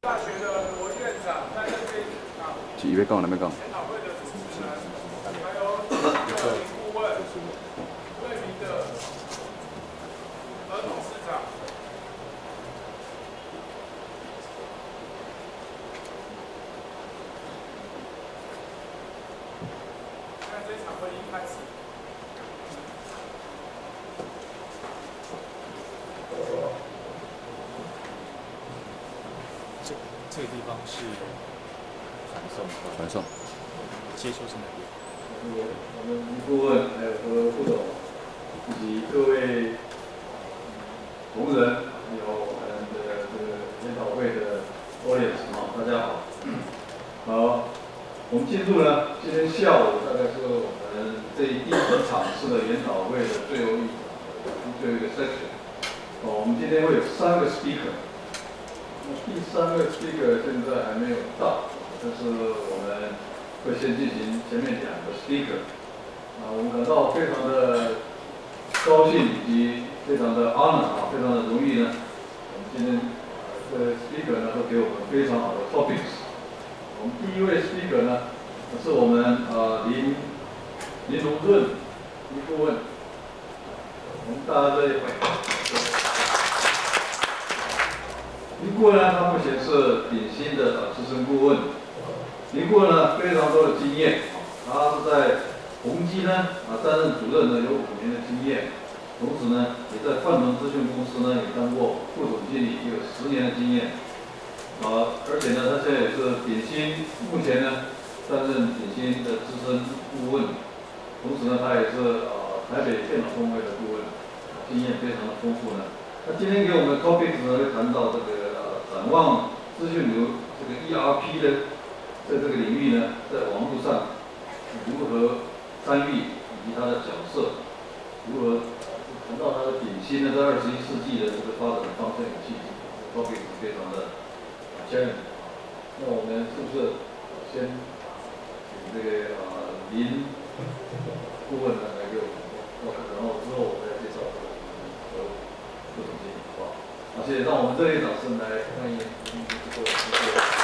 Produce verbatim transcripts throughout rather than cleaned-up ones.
大学的罗院长在这边啊， 是伊要讲，咱要讲。 研讨会的主持人，还有一个顾问，魏明的何董事长。那这场会议开始。 这这个地方是传送， 传送。 接收是哪边？ 我我们吴顾问还有和副总以及各位同仁，还有我们的这个研讨会的 audience 啊，大家好。好，我们进入呢，今天下午大概是我们这第一场次的研讨会的最后一最后一个 section。哦，我们今天会有三个 speaker。 第三个 speaker 现在还没有到，但是我们会先进行前面两个 speaker。啊，我们感到非常的高兴以及非常的 honor 啊，非常的荣誉呢。我们今天这个 speaker 呢都给我们非常好的 topics。我们第一位 speaker 呢是我们呃林林荣润林顾问，我们大家热烈欢迎。 林顾问呢，他目前是鼎新的资深顾问。林顾问呢，非常多的经验，他是在宏基呢啊担任主任呢有五年的经验，同时呢也在泛能资讯公司呢也当过副总经理，也有十年的经验。啊，而且呢，他现在也是鼎新目前呢担任鼎新的资深顾问，同时呢他也是呃台北电脑工会的顾问，经验非常的丰富呢。那今天给我们的 topic 呢会谈到这个。 展望资讯流这个 E R P 的在这个领域呢，在网络上如何参与以及它的角色，如何谈到它的鼎新呢，在二十一世纪的这个发展的方向与契机 ，topic 是非常的 challenge。那我们是不是先请这个呃林顾问呢来给我们做，然后之后我再介绍这个和副总经理，好不好？ 好，谢谢。让我们热烈掌声来欢迎林顾问。谢谢。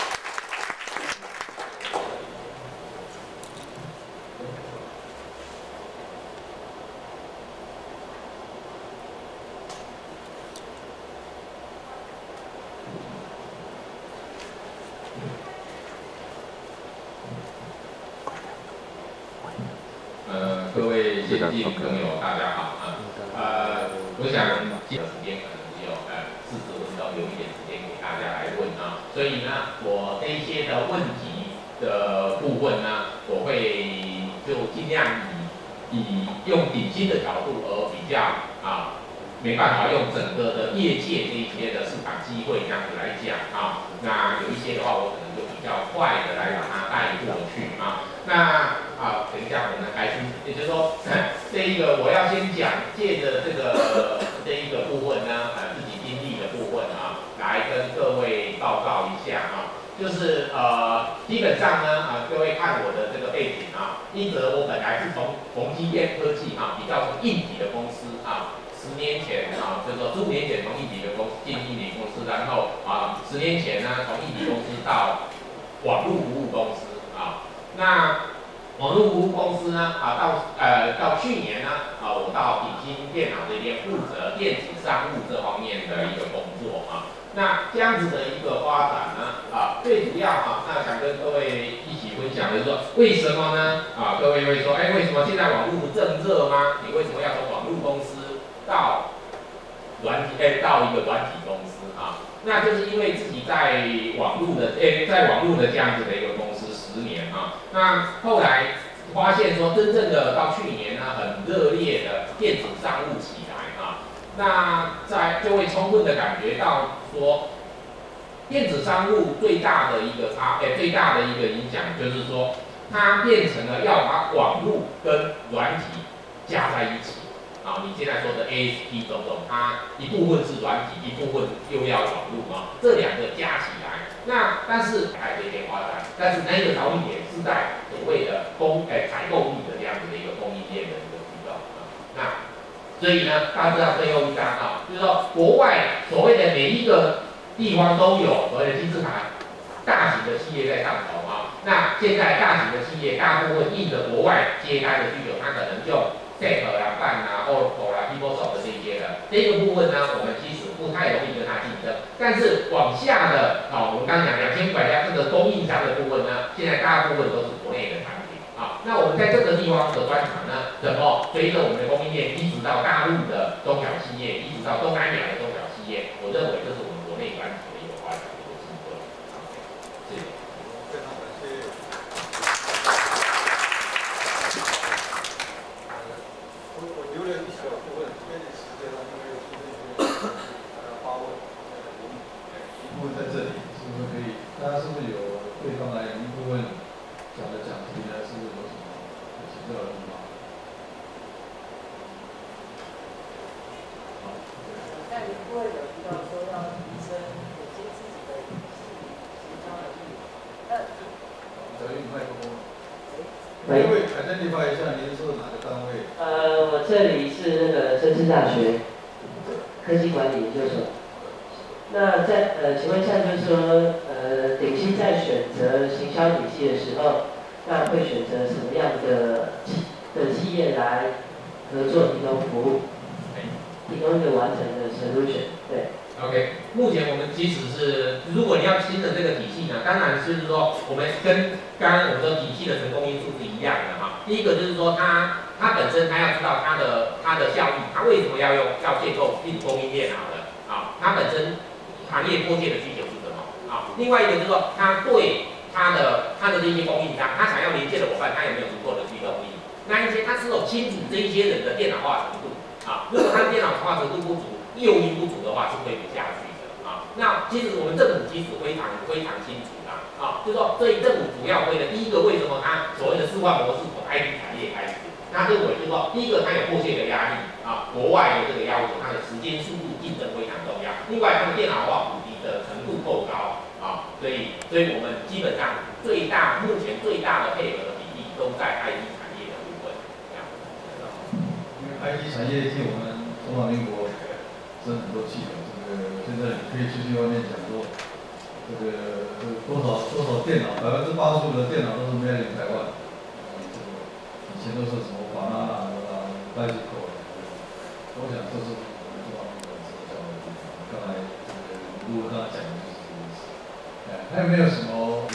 呃，各位先进朋友，大家好啊。呃，我想这个时间可能只有呃四十分钟，留一点时间给大家来问啊。所以呢，我这一些的问题的部分呢，我会就尽量以以用鼎新的角度，而比较啊没办法用整个的业界这一些的市场机会这样子来讲啊。那有一些的话，我可能就比较快的来把它带过去啊。那 好，等一下我们开始，也就是说，这一个我要先讲，借着这个这一个部分呢，呃，自己经历的部分啊，来跟各位报告一下啊。就是呃，基本上呢，啊、呃，各位看我的这个背景啊，因则我本来是从宏基电科技啊，比较从硬体的公司啊，十年前啊，就是说十五年前从硬体的公司进硬体公司，然后啊，十年前呢，从硬体公司到网络服务公司啊，那 网络服务公司呢，啊，到呃到去年呢，啊，我到鼎新电脑这边负责电子商务这方面的一个工作啊。那这样子的一个发展呢，啊，最主要啊，那想跟各位一起分享的是说，为什么呢？啊，各位会说，哎，为什么现在网络不正热吗？你为什么要从网络公司到软体，哎，到一个软体公司啊？那就是因为自己在网络的，哎，在网络的这样子的一个公司。 十年啊，那后来发现说，真正的到去年呢，很热烈的电子商务起来啊，那在就会充分的感觉到说，电子商务最大的一个差，哎，最大的一个影响就是说，它变成了要把网络跟软体加在一起。 啊，你现在说的 A S P 种种，它一部分是软体，一部分又要网络啊，这两个加起来，那但是还有一点发展，但是那个着力点是在所谓的供诶采购力的这样子的一个供应链的一个提高啊。那所以呢，大家知道最后一章啊，就是说国外所谓的每一个地方都有所谓的金字塔，大型的企业在上头啊。那现在大型的企业大部分应着国外接单的需求，它可能就 S A P 啦、办啦、Oracle 啦、PeopleSoft 这一些的，这个部分呢，我们其实不太容易跟它竞争。但是往下的，哦，我们刚讲两千五百家这个供应商的部分呢，现在大部分都是国内的产品啊。那我们在这个地方的专长呢，怎么随着我们的供应链一直到大陆的中小企业，一直到东南亚的中小企业，我认为这是我们国内专长的一个发展的一个机会。谢谢。 非常感谢。我我留了一小部分，这点时间呢，因为有出现一些大家发问，一部分在这里，是不是可以？大家是不是有对方来一部分讲的讲题呢？是不是有什么有请教的地方？好。 那你不会有提到说要提升有些自己的行销能力？那小玉，麦克风。 喂， 各位 identify 一下，您是哪个单位？ 呃，我这里是那个政治大学科技管理研究所。那在呃，请问一下，就是说，呃，鼎新在选择行销体系的时候，那会选择什么样的企的企业来合作提供服务，提供一个完整的 solution？ 对。 OK， 目前我们即使是，如果你要新的这个体系呢，当然是说我们跟刚刚我们说体系的成功因素是一样的哈。第一个就是说它它本身它要知道它的它的效益，它为什么要用要建构一组供应链好了啊？它本身行业迫切的需求是什么啊？另外一个就是说它对它的它的这些供应商，它想要连接的伙伴，它有没有足够的驱动力？那一些它是否清楚这一些人的电脑化程度啊？如果他的电脑化程度不足，诱因不足的话是推不下去的啊。那其实我们政府其实非常非常清楚啦啊，就是说，所以政府主要推的第一个，为什么它所谓的四化模式从 I T 产业开始？那认为就是说，第一个它有迫切的压力啊，国外的这个要求，它的时间、速度、竞争非常重要。另外，它的电脑化普及的程度够高啊，所以，所以我们基本上最大目前最大的配合的比例都在 I T 产业的部分。这样。 因为 I T 产业替我们中华民国争很多气的，这个现在你可以出去外面讲说，这个这个多少多少电脑，百分之八十五的电脑都是 made in 台湾，这个以前都是什么华纳啊、拜吉口啊，我想这是我们中华民国很骄傲的地方。刚才这个如果刚才讲的就是这个意思。哎，还有没有什么？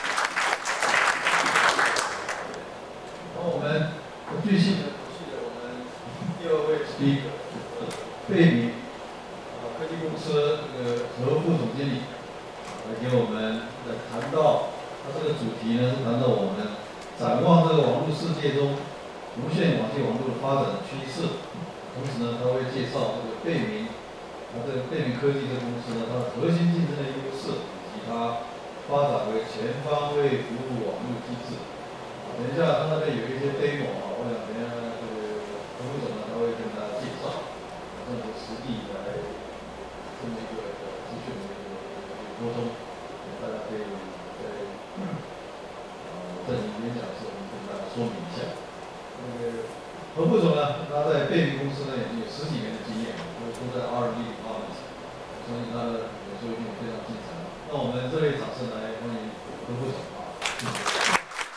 然后我们继续的，继续的，我们第二位 speaker， 贝米。科技公司这个何副总经理来给我们来谈到，他这个主题呢是谈到我们展望这个网络世界中无线网际网络的发展趋势，同时呢他会介绍这个贝明，他这个贝明科技这个公司呢它的核心竞争的优势以及它发展为全方位服务网络机制。啊，等一下他那边有一些 demo 啊，我想等一下这个何副总呢他会跟大家介绍，这个实地来。这么一个资讯的一个沟通，大家可以在呃在你演讲的时候跟大家说明一下。那个何副总呢，他在贝明公司呢已经有十几年的经验，都都在 R and D department， 我相信他的演说一定非常精彩。那我们热烈掌声来欢迎何副总啊！谢谢。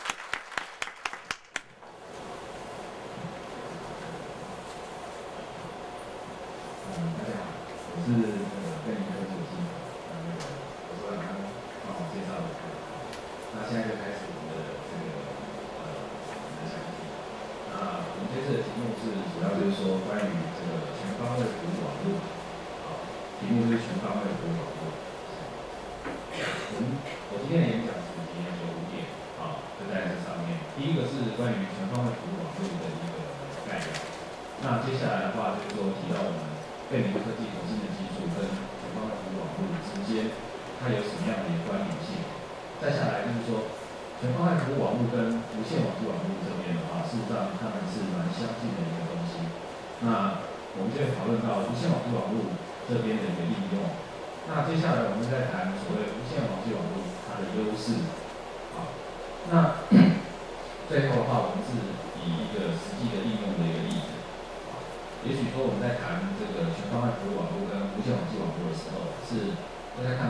嗯，大家好，我是那个贝明科技的经理，那个我是刚刚帮我介绍的。那现在就开始我们的这个呃我们的详题。那我们这次的题目是主要就是说关于这个全方位服务网络，啊，题目就是全方位服务网络。我们我今天的演讲主题有五点啊，就在这上面。第一个是关于全方位服务网络的一个概念。那接下来的话就是说提到我们贝明科技核心的技术跟全方位服务网络之间，它有什么样的一个关联性？再下来就是说，全方位服务网络跟无线网际网络这边的话，事实上它们是蛮相近的一个东西。那我们就会讨论到无线网际网络这边的一个应用。那接下来我们再谈所谓无线网际网络它的优势。好，那最后的话，我们是以一个实际的应用的一个例子。也许说我们在谈这个全方位服务网络跟无线网际网络的时候，是大家看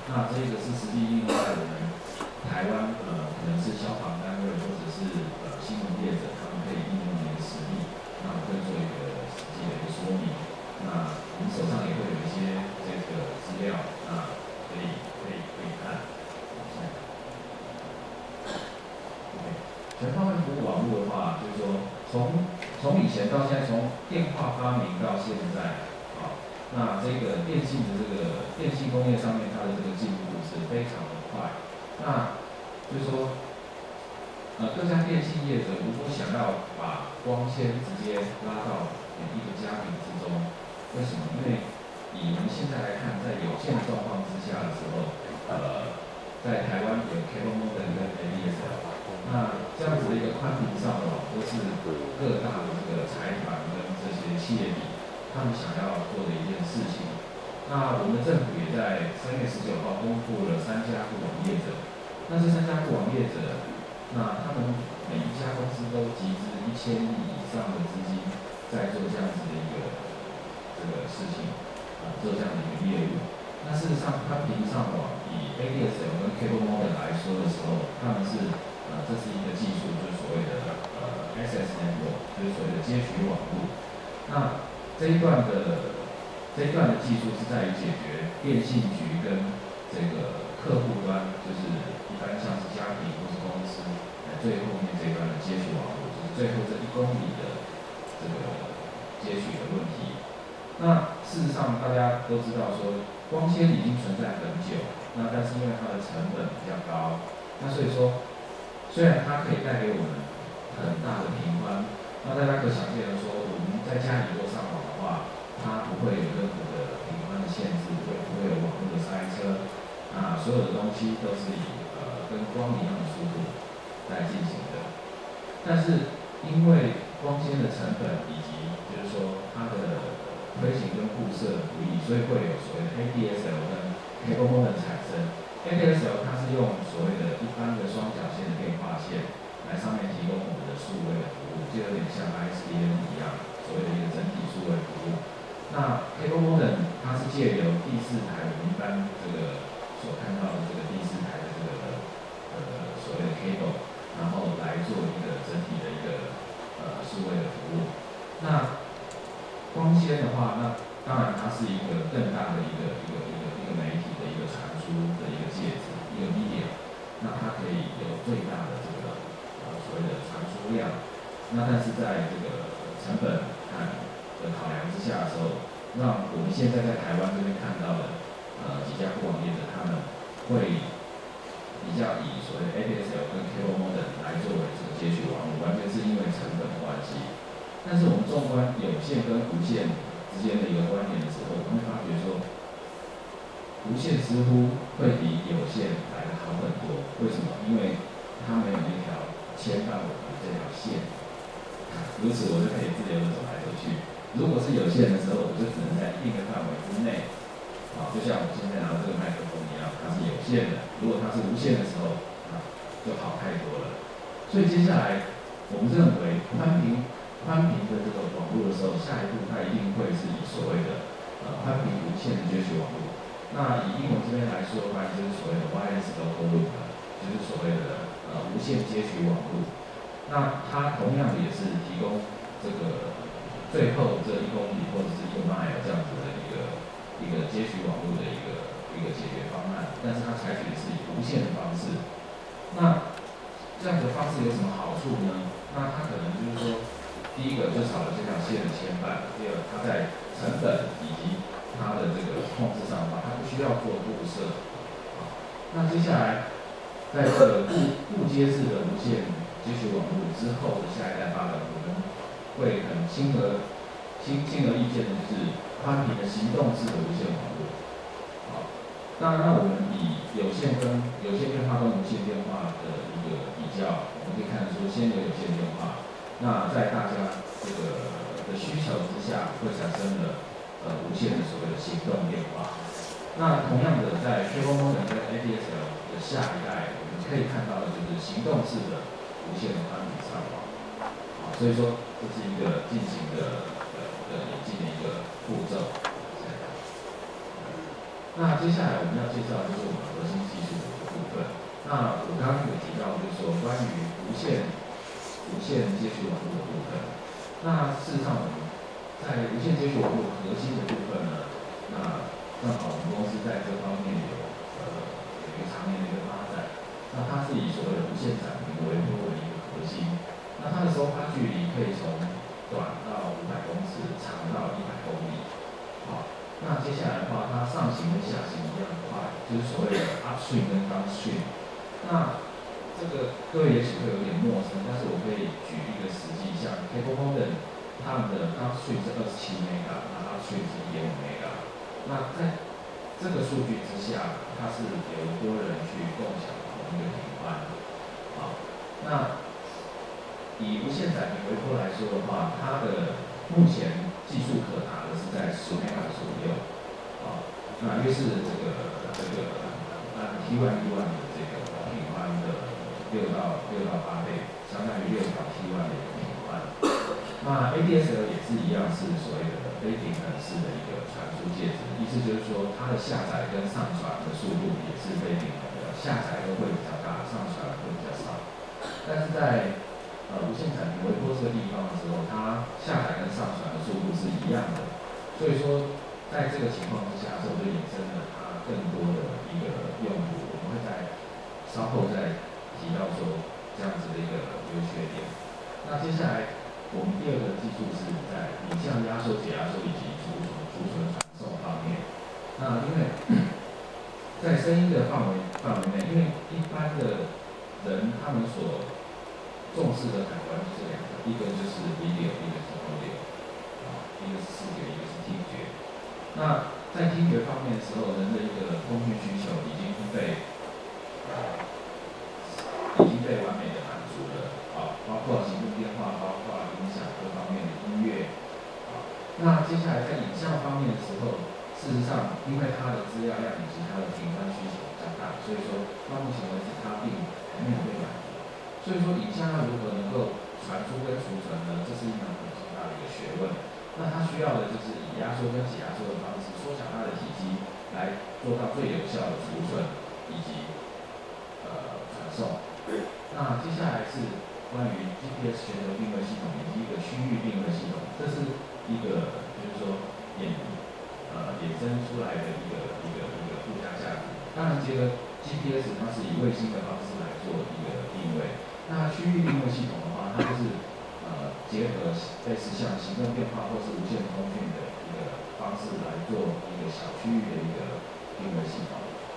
那这个是实际应用在我们台湾呃，可能是消防单位或者是呃新闻业者，他们可以应用的一个实例，那我会做一个实际的一个说明。那我们手上也会有一些这个资料，那可以可以可以看。OK， 全方位服务网络的话，就是说从从以前到现在，从电话发明到现在，啊，那这个电信的这个电信工业上面，它的这个进步是非常的快。那就是说，呃，各家电信业者如果想要把光纤直接拉到每一个家庭之中，为什么？因为以我们现在来看，在有限的状况之下的时候，呃，在台湾有 cable modem 跟 A D S L， 那这样子的一个宽频上网，都是各大的这个财团跟这些企业里，他们想要做的一件事情。那我们的政府也在三月十九号公布了三家固网业者。那这三家固网业者，那他们每一家公司都集资一千亿以上的资金，在做这样子的一个这个事情，啊，做这样的一个业务。那事实上，宽频上网以 A D S L 跟 cable modem 来说的时候，他们是呃，这是一个技术，就是所谓的呃 S S network， 就是所谓的接取网络。那这一段的这一段的技术是在于解决电信局跟这个客户端，就是一般像是家庭或是公司，呃，最后面这一段的接取网络，就是最后这一公里的这个接取的问题。那事实上大家都知道说，光纤已经存在很久，那但是因为它的成本比较高，那所以说，虽然它可以带给我们很大的频宽，那大家可想见的说，我们在家里如果上网的话，它不会有任何的频宽的限制，也不会有网络的塞车，啊，所有的东西都是以呃跟光一样的速度来进行的。但是因为光纤的成本以及就是说它的推行跟布设的不易，所以会有所谓的 A D S L 跟 cable modem 产生。A D S L 它是用所谓的一般的双绞线的电话线来上面提供我们的数位的服务，就有点像 I S D N 一样，所谓的一个整体数位服务。那 cable modem 它是借由第四台我们一般这个所看到的这个第四台的这个呃所谓的 cable， 然后来做一个整体的一个呃数位的服务。那光纤的话，那当然它是一个更大的一个一个一个一个媒体的一个传输的一个介质，一个 media， 那它可以有最大的这个呃所谓的传输量。那但是在这个成本和的考量之下的时候，让我们现在在台湾这边看到的呃几家固网业者，他们会比较以所谓的 A D S L 跟 cable modem 来作为这个接取网络，完全是因为成本的关系。但是我们纵观有线跟无线之间的一个关联的时候，我们会发觉说，无线似乎会比有线来得好很多。为什么？因为它没有一条牵绊我们的这条线，如此我就可以自由的走来走去。如果是有线的时候，我就只能在一定的范围之内，啊，就像我现在拿的这个麦克风一样，它是有线的。如果它是无线的时候，啊，就好太多了。所以接下来，我们认为宽频宽频的这个网络的时候，下一步它一定会是以所谓的呃宽频无线的接取网络。那以英文这边来说的话，就是所谓的 wireless local loop， 就是所谓的呃无线接取网络。那它同样也是提供这个最后这一公里或者是一个 mile 这样子的一个一个接取网络的一个一个解决方案，但是它采取的是以无线的方式。那这样的方式有什么好处呢？那它可能就是说，第一个就少了这条线的牵绊，第二，它在成本以及它的这个控制上的话，它不需要做布设。那接下来，在这个不不接式的无线接取网络之后的下一代发展，我们会很轻而轻轻而易见的就是宽频的行动式的无线网络。好，那那我们以有线跟有线电话跟无线电话的一个比较，我们可以看出，先有有线电话，那在大家这个的需求之下，会产生了呃无线的所谓的行动电话。那同样的，在 cable modem 跟 A D S L 的下一代，我们可以看到的就是行动式的无线的宽频上网。好，所以说这是一个进行的呃的演进的一个步骤。那接下来我们要介绍的就是我们线接续网络的部分。那事实上，我们在无线接续网络核心的部分呢，那正好我们公司在这方面有呃有一个长年的一个发展。那它是以所谓的无线展频为作为一个核心。那它的收发距离可以从短到五百公尺，长到一百公里。好，那接下来的话，它上行跟下行一样快，就是所谓的 upstream 跟 downstream。那这个各位也许会有点陌生，但是我可以举一个实际，像 Cable Modem， 他们的 downstream 是二十七 mega， 那 upstream 是一点五 mega。那在这个数据之下，它是有多人去共享同一个频宽。好，那以无线载频微波来说的话，它的目前技术可达的是在十 mega 左右。好，那约是这个这个按 T 一 E 一 的这个频宽的六到六到八倍，相当于六条 T 一 的一个频宽。那 A D S L 也是一样，是所谓的非平衡式的一个传输介质，意思就是说它的下载跟上传的速度也是非平衡的，下载都会比较大，上传会比较少。但是在呃无线载频微波这个地方的时候，它下载跟上传的速度是一样的，所以说在这个情况之下，就衍生了它更多的一个用途，我们会在稍后再提到说这样子的一个优缺点。那接下来我们第二个技术是在影像压缩、解压缩以及储存、储存传送方面。那因为在声音的范围范围内，因为一般的人他们所重视的感官就是两个，一个就是 video， 一个是 audio， 啊，一个是视觉，一个是听觉。那在听觉方面的时候，人的一个通讯需求已经被呃已经被完美的满足了，啊，包括行动电话，包括音响各方面的音乐，啊，那接下来在影像方面的时候，事实上因为它的资料量以及它的频宽需求比较大，所以说到目前为止它并还没有被满足。所以说，影像要如何能够传输跟储存呢？这是一门很重大的一个学问。那它需要的就是以压缩跟解压缩的方式，缩小它的体积，来做到最有效的储存以及呃传送。那接下来是关于 G P S 全球定位系统以及一个区域定位系统，这是一个就是说衍呃衍生出来的一个一个一个附加价值。当然，这个 G P S 它是以卫星的方式来做一个定位。那区域定位系统的话，它就是呃结合类似像行动电话或是无线通讯的一个方式来做一个小区域的一个定位系统。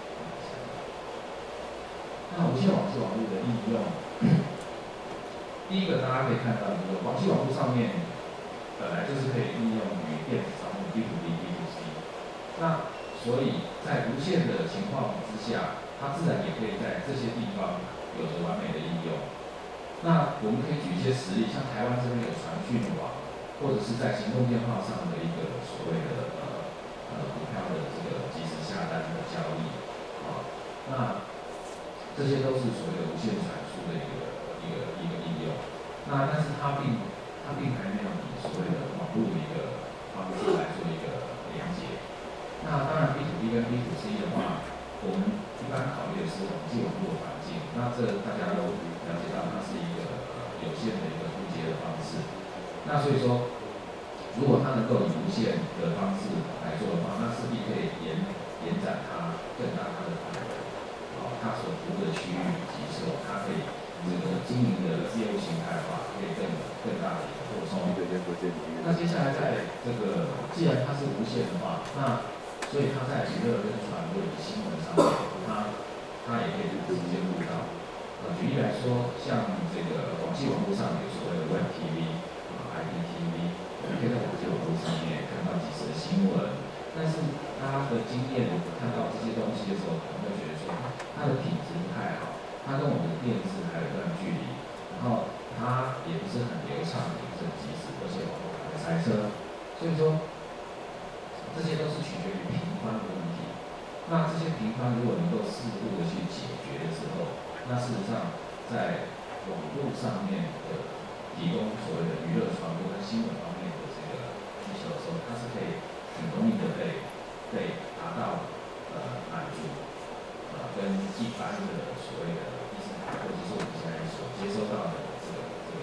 那无线网际网络的应用，第一个大家可以看到，就是网际网络上面本来就是可以应用于电子商务 B to B、B to C， 那所以在无线的情况之下，它自然也可以在这些地方有着完美的应用。那我们可以举一些实例，像台湾这边有传讯网，或者是在行动电话上的一个所谓的呃呃股票的这个即时下单的交易，啊，那这些都是所谓的无线传输的一个一个一个应用。那但是它并它并还没有以所谓的网络的一个方式来做一个连接。那当然 B to B 跟 B to C 的话，我们一般考虑的是网际网络环境，那这大家都了解到，它是一个呃有线的一个互接的方式。那所以说，如果它能够以无线的方式来做的话，那势必可以延延展它更大它的范围，啊，它所服务的区域以及说它可以这个经营的业务形态的话，可以更更大的一个扩充。那接下来在这个既然它是无线的话，那所以它在娱乐跟传播以及新闻上面，它它也可以直接录到。呃，举例来说，像这个网际网络上有所谓的 Web T V 啊、I P T V， 我们可以在网际网络上面看到即时的新闻。但是大家的经验看到这些东西的时候，可能会觉得说它的品质不太好，它跟我们的电视还有一段距离，然后它也不是很流畅，也不是很及时，而且网络还会塞车。所以说，这些都是取决于频宽的问题。那这些频宽如果能够适度的去解决的时候，那事实上在网络上面的提供所谓的娱乐传播跟新闻方面的这个需求的时候，它是可以很容易的被被达到呃满足，呃跟一般的所谓的第四台或者是我们现在所接收到的这个这个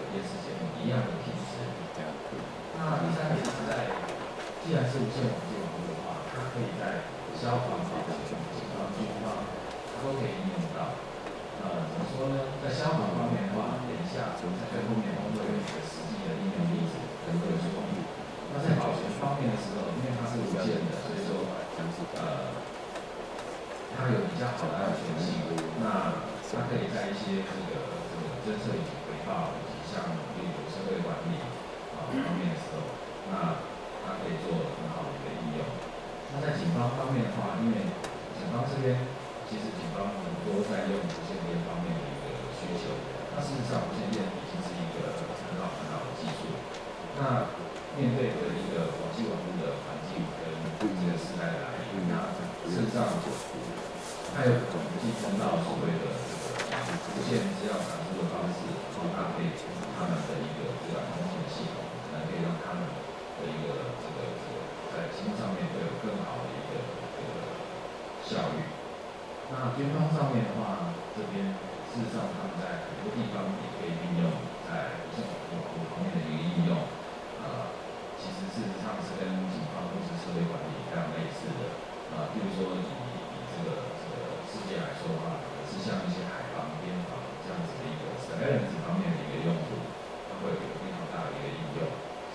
电视节目一样的品质。那第三点是在，既然是无线网际网络的话，它可以在消防、保险、警方、军方，它都可以应用到。呃，怎么说呢？在消防方面的话，等一下在最后面我们会有一个实际的应用例子跟各位说明。那在保全方面的时候，因为它是无线的，所以说呃。它有比较好的安全性，那它可以在一些这个这个侦测以及回报以及像例如社会管理啊方面的时候，那它可以做很好的一个应用。那在警方方面的话，因为警方这边其实警方很多在用无线电方面的一个需求，那事实上无线电已经是一个很好很好的技术。那面对的一个网际网络的环境跟这个时代的来临，那事实上它有可能寄生到所谓的这个无线资料传输的方式，然后搭配他们的一个这个通信系统，那可以让他们的一个这个这个在行动上面会有更好的一个这个效率。那军方上面的话，这边事实上他们在很多地方也可以运用在无线网络方面的一个应用，呃，其实事实上是跟警方或是社会管理非常类似的，啊、呃，比如说以以这个这个世界来说的话，是像一些海防、边防这样子的一个 surveillance 方面的一个用途，它会有非常大的一个应用。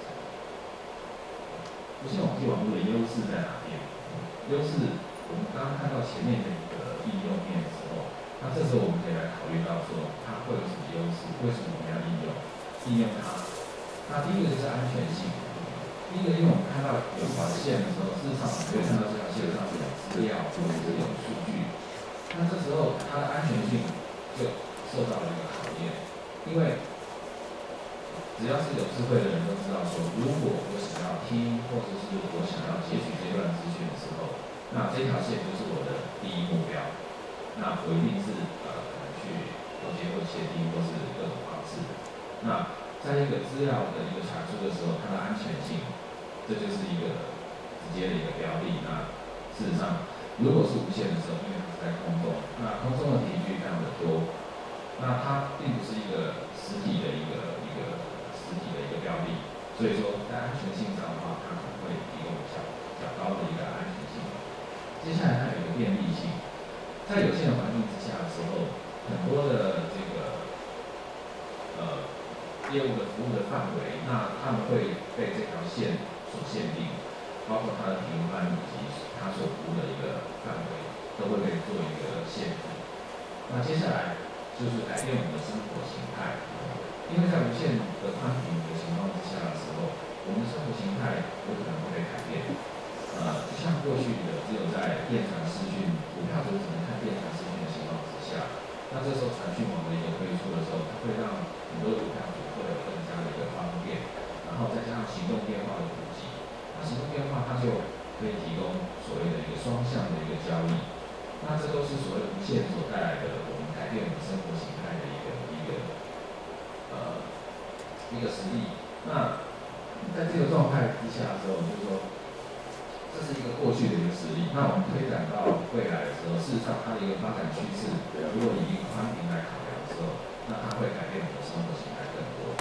无线网际网络的优势在哪边？优势我们刚刚看到前面的一个应用面的时候，那这时候我们可以来考虑到说它会有什么优势，为什么我们要应用应用它？那第一个就是安全性。第一个，因为我们看到有条线的时候，事实上我们可以看到这条线上有资料或者是有数据，那这时候它的安全性就受到了一个考验，因为只要是有智慧的人都知道说，如果我想要听或者是我想要截取这段资讯的时候，那这条线就是我的第一目标，那我一定是呃可能去勾结或窃听或是各种方式。那在一个资料的一个传输的时候，它的安全性，这就是一个直接的一个标的。那事实上，如果是无线的时候，因为它是在空中，那空中的频率非常的多，那它并不是一个实体的一个一个实体的一个标的，所以说在安全性上的话，它可能会提供较较高的一个安全性。接下来它有一个便利性，在有限的环境之下的时候，很多的这个呃业务的服务的范围，那他们会被这条线所限定，包括它的频宽以及它所服务的一个范围，都会被做一个限制。那接下来就是改变我们的生活形态，因为在无限的宽频的情况之下的时候，我们的生活形态有可能会被改变。呃，就像过去的只有在电传视讯，股票只能看电传视讯的情况之下，那这时候传讯网的一个推出的时候，它会让很多股票组会有更加的一个方便，然后再加上行动电话的普及，那行动电话它就可以提供所谓的一个双向的一个交易，那这都是所谓无线所带来的我们改变我们生活形态的一个一个呃一个实例。那在这个状态之下的时候，就是说这是一个过去的一个实例。那我们推展到未来的时候，事实上它的一个发展趋势，如果以一个宽频来考量的时候，那它会改变我们的生活形态更多。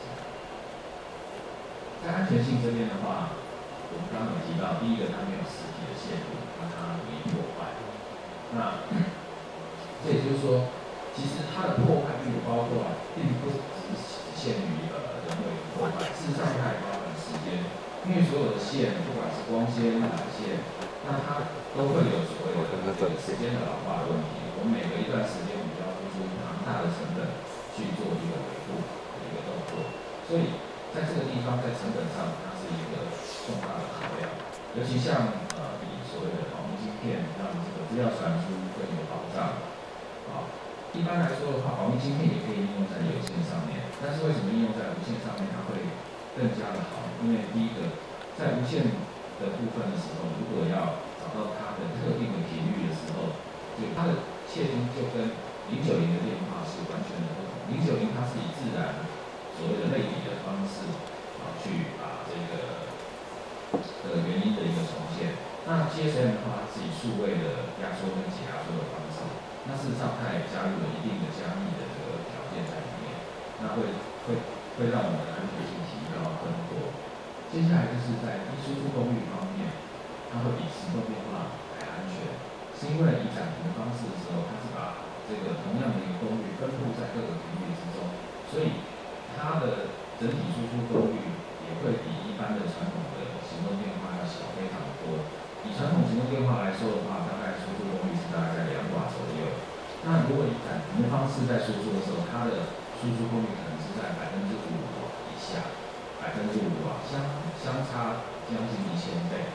在安全性这边的话，我们刚刚有提到，第一个它没有实体的线路，那它不易破坏。那这也就是说，其实它的破坏并不包括，并不只限于呃人为的破坏，事实上它也包含时间，因为所有的线，不管是光纤、缆线，那它都会有所谓的这个时间的老化的问题。我们每隔一段时间，我们就要付出庞大的成本去做一个维护的一个动作，所以在这个地方，在成本上，它是一个重大的考量。尤其像呃以所谓的保密晶片，让这个资料传输更有保障。啊，一般来说的话，保密晶片也可以应用在有线上面，但是为什么应用在无线上面它会更加的好？因为第一个，在无线的部分的时候，如果要找到它的特定的频率的时候，就它的窃听就跟零九零的电话是完全的不同。零九零它是以自然所谓的类比的方式啊，去把这个的原因的一个重现。那 G S M 的话，它是以数位的压缩跟解压缩的方式。那事实上，它也加入了一定的加密的这个条件在里面。那会会会让我们的安全性提高更多。接下来就是在低输出功率方面，它会比时钟电话还安全，是因为以暂停的方式的时候，它是把这个同样的一个功率分布在各个频率之中，所以它的整体输出功率也会比一般的传统的行动电话要小非常多。以传统行动电话来说的话，大概输出功率是大概在两瓦左右。那如果以暂停的方式在输出的时候，它的输出功率可能是在百分之五以下，百分之五瓦，相相差将近一千倍。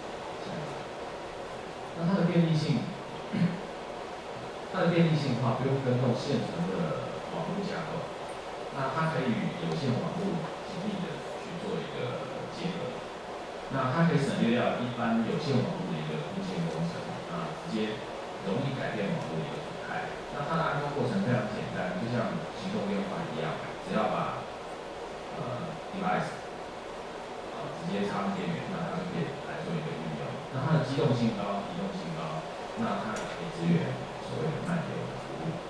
那它的便利性，它的便利性的话，不用跟动现存的网络架构，那它可以与有线网络紧密的去做一个结合。那它可以省略掉一般有线网络的一个空间工程，啊，直接容易改变网络的一个组态。那它的安装过程非常简单，就像行动电话一样，只要把呃 device 啊直接插入电源，那它就可以来做一个运用。那它的机动性高，移动性高，那它也可以支援所谓的漫游的服务。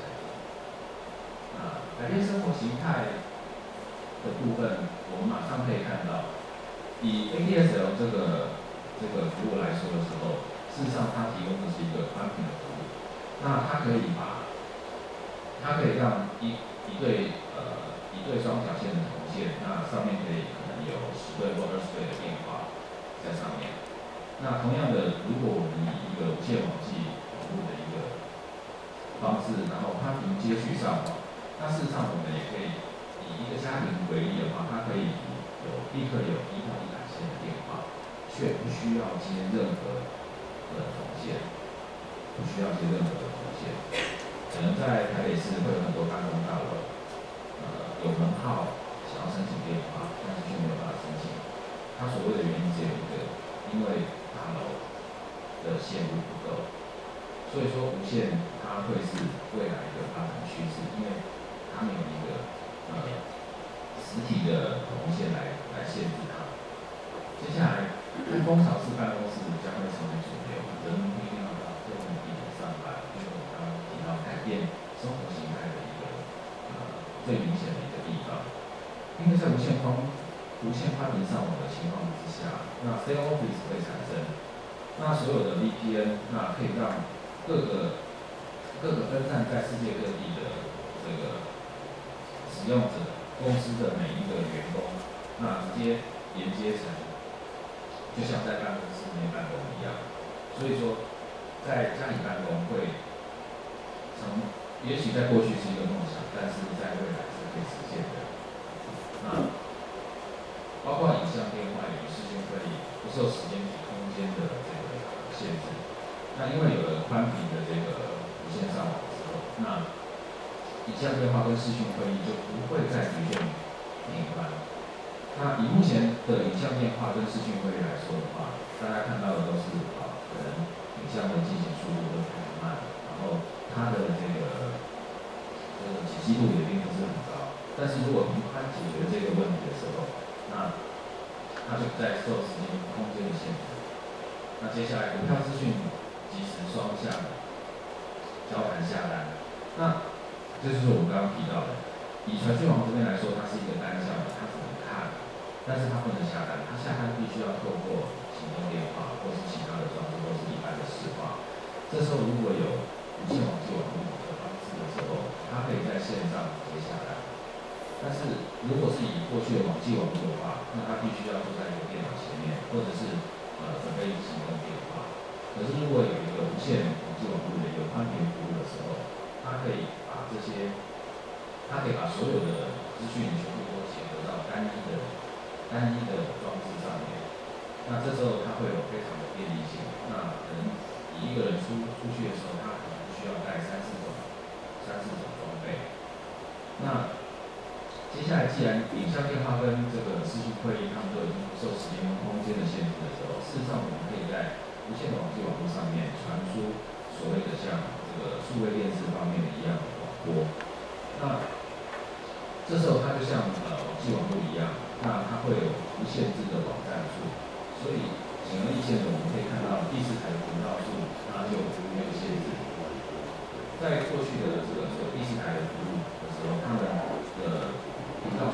那改变生活形态的部分，我们马上可以看到。以 A D S L 这个这个服务来说的时候，事实上它提供的是一个宽频的服务。那它可以把，它可以让一一对呃一对双条线的铜线，那上面可以可能有十对或二十对的电话在上面。那同样的，如果我们以一个无线网际网络的一个方式，然后宽频接续上网，那事实上我们也可以以一个家庭为例的话，它可以有立刻有一到一百线的电话，却不需要接任何的铜线，不需要接任何的铜线。可能在台北市会有很多办公大楼，呃，有门号想要申请电话，但是却没有办法申请。它所谓的原因只有一个，因为大楼的线路不够。所以说无线它会是未来的发展趋势，因为它没有一个呃。实体的铜线来来限制它。接下来，蜂巢式办公室将会成为主流，人们不一定要到特定的地点上班，因为我们刚刚提到改变生活形态的一个呃最明显的一个地方。因为在无线宽无线宽频上网的情况之下，那 Cell Office 会产生，那所有的 V P N 那可以让各个各个分散在世界各地的这个使用者。公司的每一个员工，那直接连接成，就像在办公室内办公一样。所以说，在家里办公会从，也许在过去是一个梦想，但是在未来是可以实现的。那包括影像电话与视讯会议，不受时间与空间的这个限制。那因为有了宽频的这个无线上网之后，那影像电话跟视讯会议就不会再局限于频宽。那以目前的影像电话跟视讯会议来说的话，大家看到的都是啊，可能影像的进行速度都很慢，然后它的这个这个解析度也并不是很高。但是如果频宽解决这个问题的时候，那它就不再受时间空间的限制。那接下来股票资讯即时双向交谈下单，那这就是我们刚刚提到的，以传讯网这边来说，它是一个单向的，它只能看，但是它不能下单，它下单必须要透过行动电话或是其他的装置，或是一般的市话。这时候如果有无线网际网络的方式的时候，它可以在线上直接下单。但是如果是以过去的网际网络的话，那它必须要坐在一个电脑前面，或者是呃准备行动电话。可是如果有一个无线网际网络的一个宽频服务的时候，它可以把这些，它可以把所有的资讯全部都结合到单一的单一的装置上面。那这时候它会有非常的便利性。那可能以一个人出出去的时候，他可能不需要带三四种三四种装备。那接下来，既然影像电话跟这个视讯会议，他们都已经不受时间跟空间的限制的时候，事实上我们可以在无线网际网络上面传输所谓的像这个数位电视方面的一样的广播。那这时候它就像呃网际网络一样，那它会有无限制的网站数，所以显而易见的，我们可以看到第四台的频道数它就没有限制。在过去的这个所谓第四台的服务的时候，他们的频道数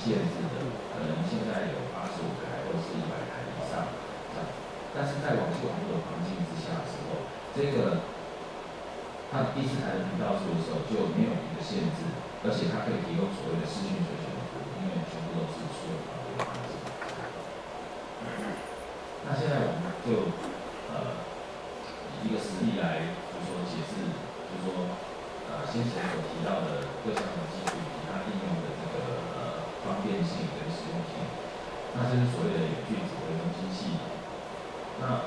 限制的，可能现在有八十五台或是一百台以上，但是在网际网络的环境之下的时候，这个它第四台的频道数的时候就没有一个限制，而且它可以提供所谓的视讯随选服务，因为全部都是数位化的环境。那现在我们就呃以一个实例来，就是说解释，就是说呃先前所提到的各项的技术以及它应用的这个呃方便性跟实用性，那这是所谓的远距指挥中心系统。那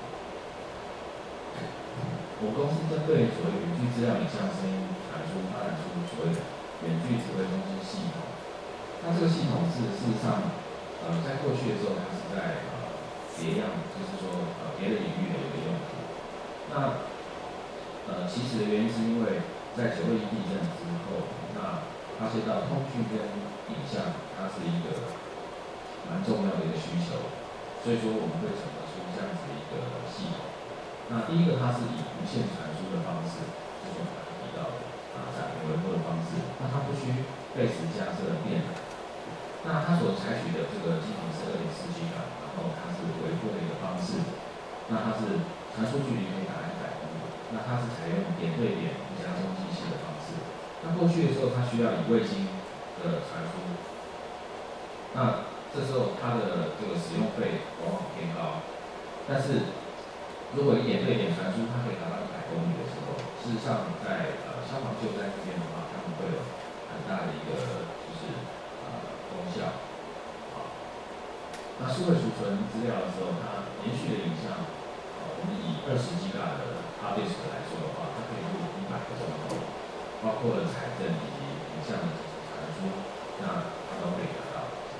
我们公司针对所谓远距资料影像声音传输发展出所谓的远距指挥中心系统。那这个系统是事实上，呃，在过去的时候，它是在呃别样，就是说呃别的领域的一个用途。那呃其实的原因是因为在九二一地震之后，那发现到通讯跟影像它是一个蛮重要的一个需求，所以说我们会整合出这样子一个系统。那第一个，它是以无线传输的方式，就是我们刚才提到的啊，载明微波的方式，那它不需被时加设电。那它所采取的这个基频是二点四 G 卡，然后它是微波的一个方式，那它是传输距离可以达一百公里，那它是采用点对点无加中继式的方式。那过去的时候，它需要以卫星的传输，那这时候它的这个使用费往往偏高，但是如果以点对点传输，它可以达到一百公里的时候，事实上在呃消防救灾这边的话，他们会有很大的一个就是呃功效。好，那数位储存资料的时候，它连续的影像，呃，我们以二十 G 的 hard disk 来说的话，它可以录一百个钟头，包括了采证以及影像的传输，那它都可以达到。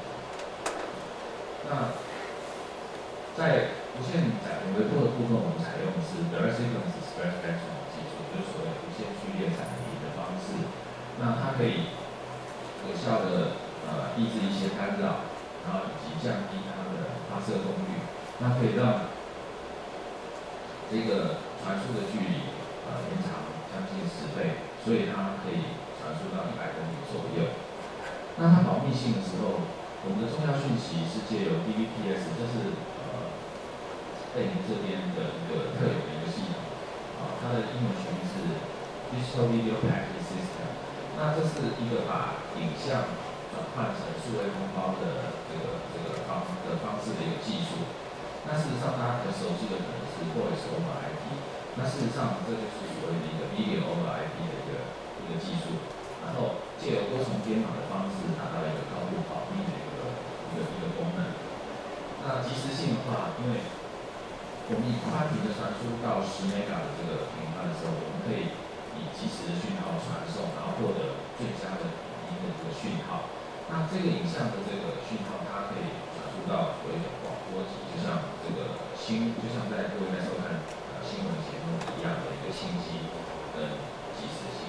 那在无线载明微波的部分，我们采用的是 Direct Sequence Spread Spectrum 技术，就是所谓无线序列载明的方式。那它可以有效的呃抑制一些干扰，然后以及降低它的发射功率。那可以让这个传输的距离呃延长将近十倍，所以它可以传输到一百公里左右。那它保密性的时候，我们的重要讯息是借由 D V P S， 这是呃贝宁这边的一个特有的一个系统，啊，它的英文全名是 Digital Video Packet System。那这是一个把影像转换成数位通包的这个这个方的方式的一个技术。那事实上大家比较熟悉的可能是 Voice over I P， 那事实上这就是所谓的一个 Video over I P 的一个一个技术。然后借由多重编码的方式，达到一个高度保密的一个一个一个功能。那即时性的话，因为我们以宽频的传输到十 mega 的这个频段的时候，我们可以以即时的讯号传送，然后获得最佳的语音的这个讯号。那这个影像的这个讯号，它可以传输到所谓的广播级，就像这个新，就像在各位在收看呃新闻节目一样的一个信息跟即时性。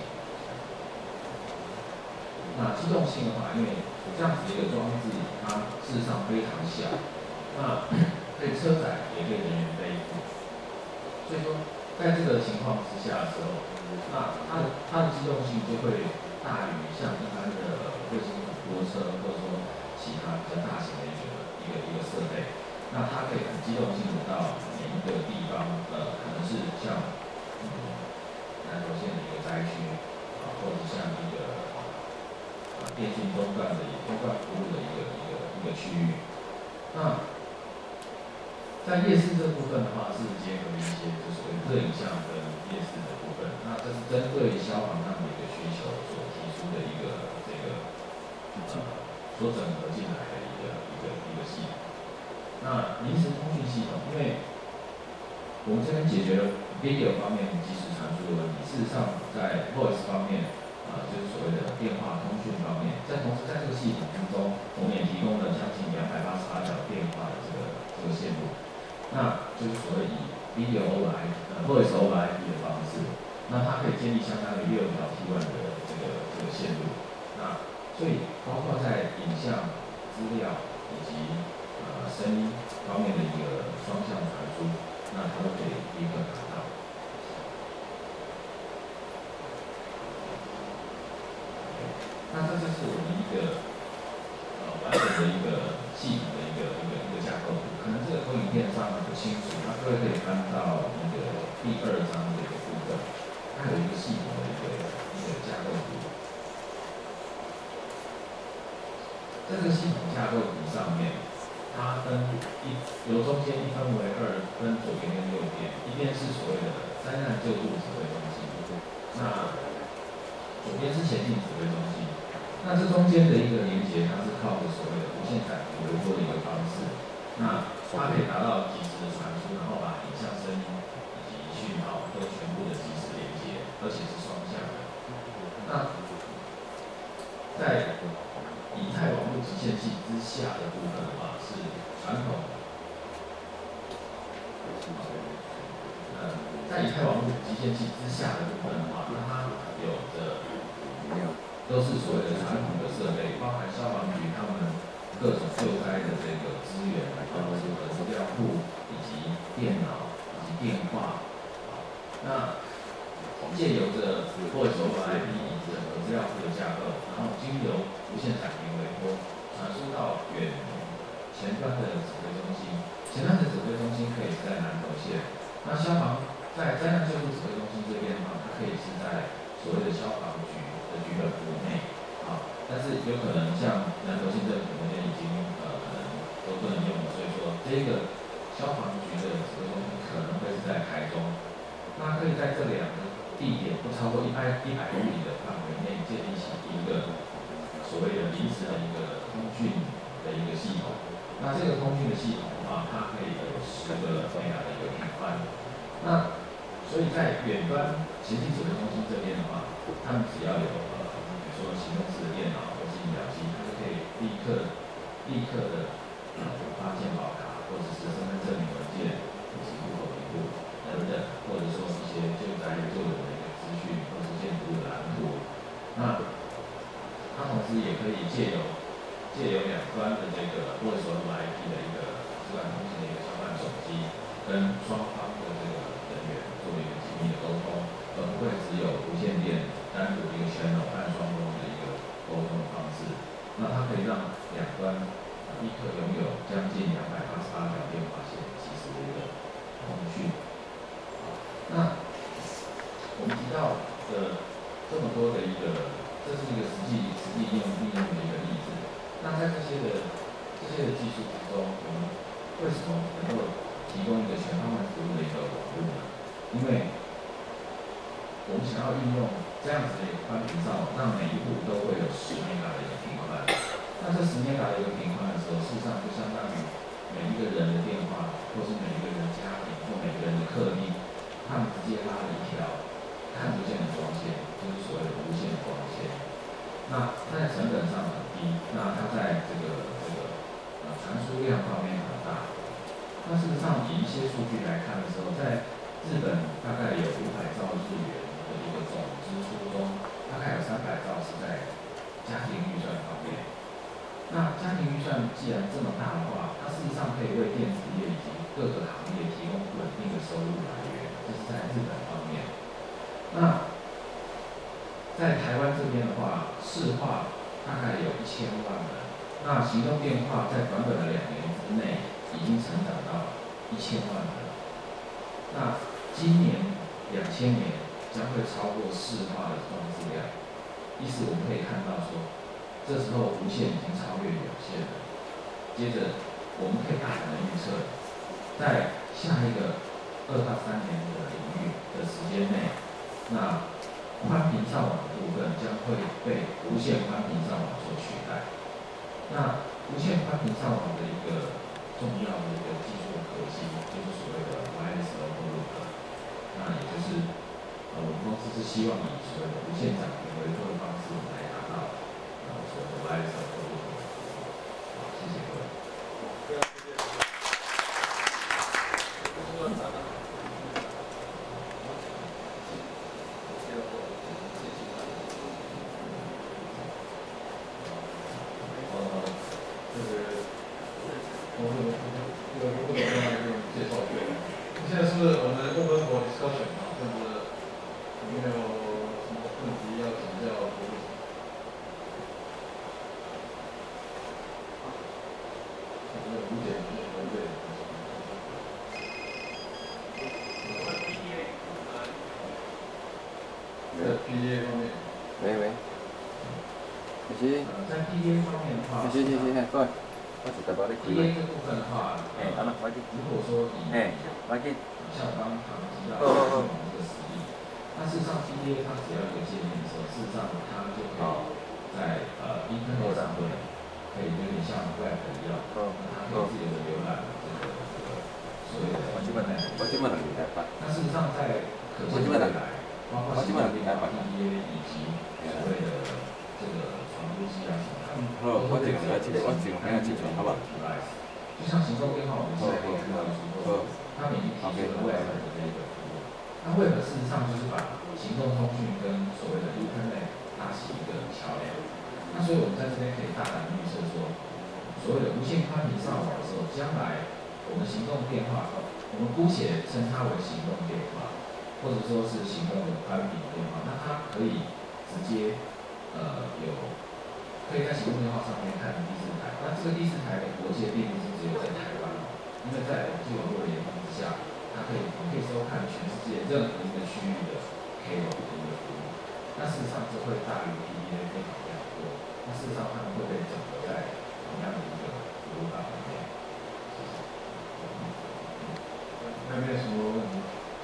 那机动性的话，因为这样子的一个装置，它事实上非常小，那可以车载，也可以人员背负。所以说，在这个情况之下的时候，那它的它的机动性就会大于像一般的卫星转播车，或者说其他比较大型的一个一个一个设备。那它可以很机动性的到每一个地方，呃，可能是像嗯南投县的一个灾区啊，或者是像一个啊电信中断的中断服务的一个一个一个区域。那在夜视这部分的话，是结合一些就是热影像跟夜视的部分。那这是针对消防上的一个需求所提出的一个这个呃所整合进来的一个一个一个系统。那临时通讯系统，因为我们这边解决了 video 方面即时传输的问题，事实上在 voice 方面，啊、呃，就是所谓的电话通讯方面，在同时在这个系统当中，我们也提供了将近两百八十八条电话的这个这个线路，那就是所谓以 video over I P 呃 voice over I P 的方式，那它可以建立相当于六条 T 一 的这个这个线路，那所以包括在影像、资料以及呃声音方面的一个双向传输，那它都可以立刻达到。那这就是我们一个呃的一个系统的一个一个一个架构图，可能这个投影片上不清楚，那各位可以翻到那个第二章的一个部分，它有一个系统的一个一个架构图。在这个系统架构图上面，它分一由中间一分为二，分左边跟右边，一边是所谓的灾难救助指挥中心，那左边是前进指挥中心。那这中间的一个连接，它是靠着所谓的无线载体微波的一个方式，那它可以达到即时的传输，然后把影像、声音以及讯号都全部的即时连接，而且是双向的。那在以太网络集线器之下的部分的话，是传统。呃，在以太网络集线器之下的部分的话，那它有着都是所谓的传统的设备，包含消防局他们各种救灾的这个资源，包括这个资料库以及电脑以及电话。那借由着或者说 I P 以及整个资料库的架构，然后经由无线闪频微波传输到远前端的指挥中心。前端的指挥中心可以是在南投县，那消防在灾难救助指挥中心这边的话，它可以是在所谓的消防局的局本部内啊，但是有可能像南投县政府那边已经呃可能都不能用了，所以说这个消防局的指挥中心可能会是在台中。那可以在这两个地点不超过一百一百公里的范围内建立起一个所谓的临时的一个通讯的一个系统。那这个通讯的系统的话，它可以有十个 mega 的一个频宽。那所以在远端前进指挥中心这边的话，他们只要有呃比如说行动式的电脑或是仪表机，它就可以立刻立刻的发健保卡或者是身份证明文件以及户口名簿等等，或者说一些救灾救人的一个资讯或是建筑的蓝图。那它同时也可以借由借由两端的这个或者说 I P 的一个自然通信的一个交换手机，跟双方的这个人员做一个紧密的沟通，而不会只有无线电单独一个 channel 和双方的一个沟通的方式。那它可以让两端立刻拥有将近两百八十八条电话线即时的一个通讯。那我们提到的这么多的一个，这是一个实际实际应用应用的一个例子。那在这些的这些的技术之中，我们为什么能够提供一个全方位服务的一个网络呢？因为我们想要运用这样子的一个宽频上网，让每一户都会有十 mega 的一个频宽。那这十 mega 的一个频宽的时候，事实上就相当于每一个人的电话，或是每一个人的家庭或每个人的客厅，他们直接拉了一条看不见的光纤，就是所谓的无线光纤。那它在成本上很低，那它在这个这个呃传输量方面很大。那事实上以一些数据来看的时候，在日本大概有五百兆日元的一个总支出中，大概有三百兆是在家庭预算方面。那家庭预算既然这么大的话，它事实上可以为电子业以及各个行业提供稳定的收入来源，这是在日本方面。那在台湾这边的话，市话大概有一千万人，那行动电话在短短的两年之内已经成长到一千万人。那今年两千年将会超过市话的装置量，意思我们可以看到说，这时候无线已经超越有线了。接着我们可以大胆的预测，在下一个二到三年的领域的时间内，那宽频上网的部分将会被无线宽频上网所取代。那无线宽频上网的一个重要的一个技术的核心，就是所谓的 wireless local loop。那也就是呃，我们公司是希望以所谓的无线展频微波的方式来达到呃所谓的 wireless local loop。好，谢谢各位。 非常谢谢。 现在是我们 open for discussion 啊，就是有没有什么问题要提？ P D A 方面， 喂喂，其实呃，在 P D A 方面的话， 其实其实呢，各位，我是台北咧开 P D A 这部分的话， 诶，安那快点， 如果说以诶，快点， 像我刚刚谈提到的这个实例，那事实上 P D A 它只要一个界面的时候，事实上它就可以在呃 Internet 上面可以有点像 Web 一样，它可以自由的浏览这个这个所谓的 Internet。 我基本上明白吧。 那事实上在可见未来，包括新的 P D A 以及所谓的这个传输机啊什么的， 好，我尽量来清楚，我尽量来清楚，好不好？ 就像行动电话，我们现在可以看到的时候，他们已经提出了 Web 的这一个服务。那 Web 事实上就是把行动通讯跟所谓的 Internet 搭起一个桥梁。那所以我们在这边可以大胆预测说，所谓的无线宽频上网的时候，将来我们行动电话，我们姑且称它为行动电话，或者说是行动的宽频电话，那它可以直接呃有。可以在行动电话上面看第四台，那这个第四台的国界并不是只有在台湾哦，因为在网际网络的联通之下，它可以可以收看全世界任何一个区域的 K 网的一个服务。那事实上这会大于 P D A 非常非常多。那事实上他们会被整合在同样的一个服务范围内。 那边什么问题？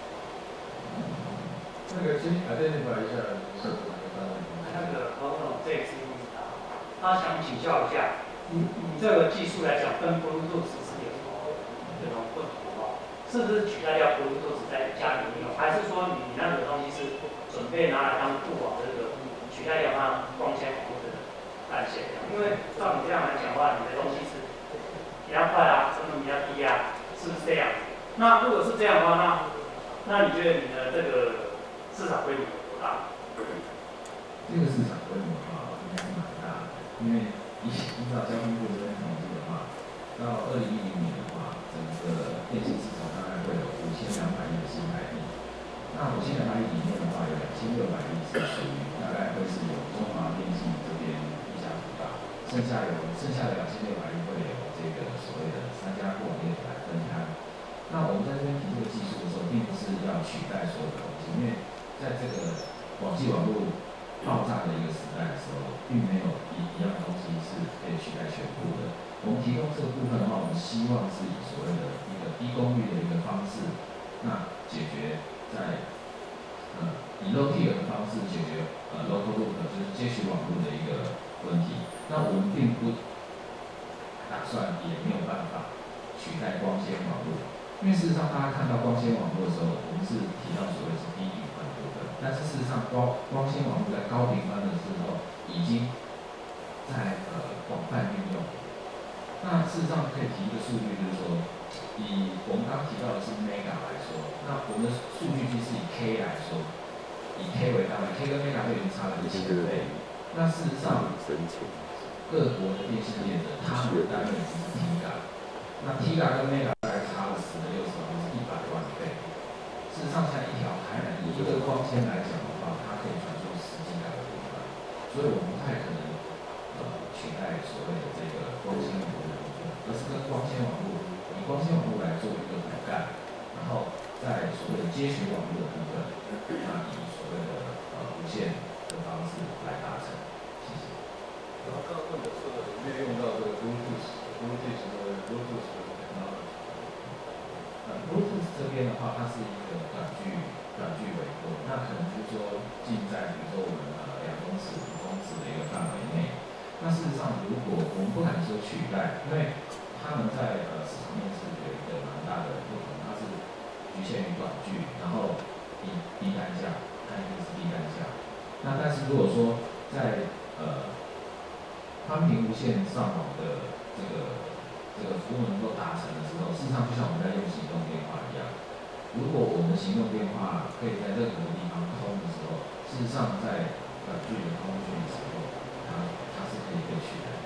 那个先 identify 一下是哪个单位？ 那个何总，这也是一个答案。他想请教一下，你你这个技术来讲，跟 Bluetooth 是有什么这种不同吗？是不是取代掉 Bluetooth 在家里面用，还是说你那个东西是准备拿来当固网的这个取代掉它光纤网络的干线？因为照你这样来讲的话，你的东西是比较快啊，成本比较低啊，是不是这样？那如果是这样的话，那那你觉得你的这个市场规模有多大？ 这个市场规模的话，应该是蛮大的，因为依依照交通部这边统计的话，到二零一零年的话，整个电信市场大概会有五千两百亿的新台币。那五千两百亿里面的话，有两千六百亿是属于大概会是由中华电信这边一家独大，剩下有剩下的两千六百亿会有这个所谓的三家固网业者来分摊。那我们在这边提这个技术的时候，并不是要取代所有的东西，因为在这个网际网络爆炸的一个时代的时候，并没有一一样东西是可以取代全部的。我们提供这个部分的话，我们希望是以所谓的一个低功率的一个方式，那解决在呃以 low tier 的方式解决呃 local loop 就是接取网络的一个问题。那我们并不打算，也没有办法取代光纤网络，因为事实上大家看到光纤网络的时候，我们是提到所谓是低频宽部分。但是事实上，光光纤网络在高频宽的时候，已经在呃广泛运用。那事实上可以提一个数据，就是说，以我们刚提到的是 mega 来说，那我们的数据机是以 K 来说，以 K 为单位 ，K 跟 mega 就已经差了一千倍。那事实上，各国的电信业者，他们的单位只是 T 嘎，那 T 嘎跟 mega 大概差了十的六十万，是一百万倍。事实上，像一条海南以一个光纤来讲的话，它可以传输十几百个频段，所以我们不太可能呃取代所谓的这个光纤网络的部分，而是跟光纤网络以光纤网络来做一个骨干，然后在所谓的接取网络的部分，那以所谓的呃无线的方式来达成。谢谢。 然后刚刚问的是有没有用到这个 Bluetooth，Bluetooth 的 Bluetooth 的 technology。 呃 ，Bluetooth 这边的话，它是一个短距短距微波，那可能就是说近在比如说我们呃两公尺、五公尺的一个范围内。那事实上，如果我们不敢说取代，因为他们在呃市场面是有一个蛮大的不同，它是局限于短距，然后低低单价，它一定是低单价。那但是如果说在呃宽频无线上网的这个这个服务能够达成的时候，事实上就像我们在用行动电话一样，如果我们的行动电话可以在任何地方通的时候，事实上在短距离通讯的时候，它它是可以被取代的。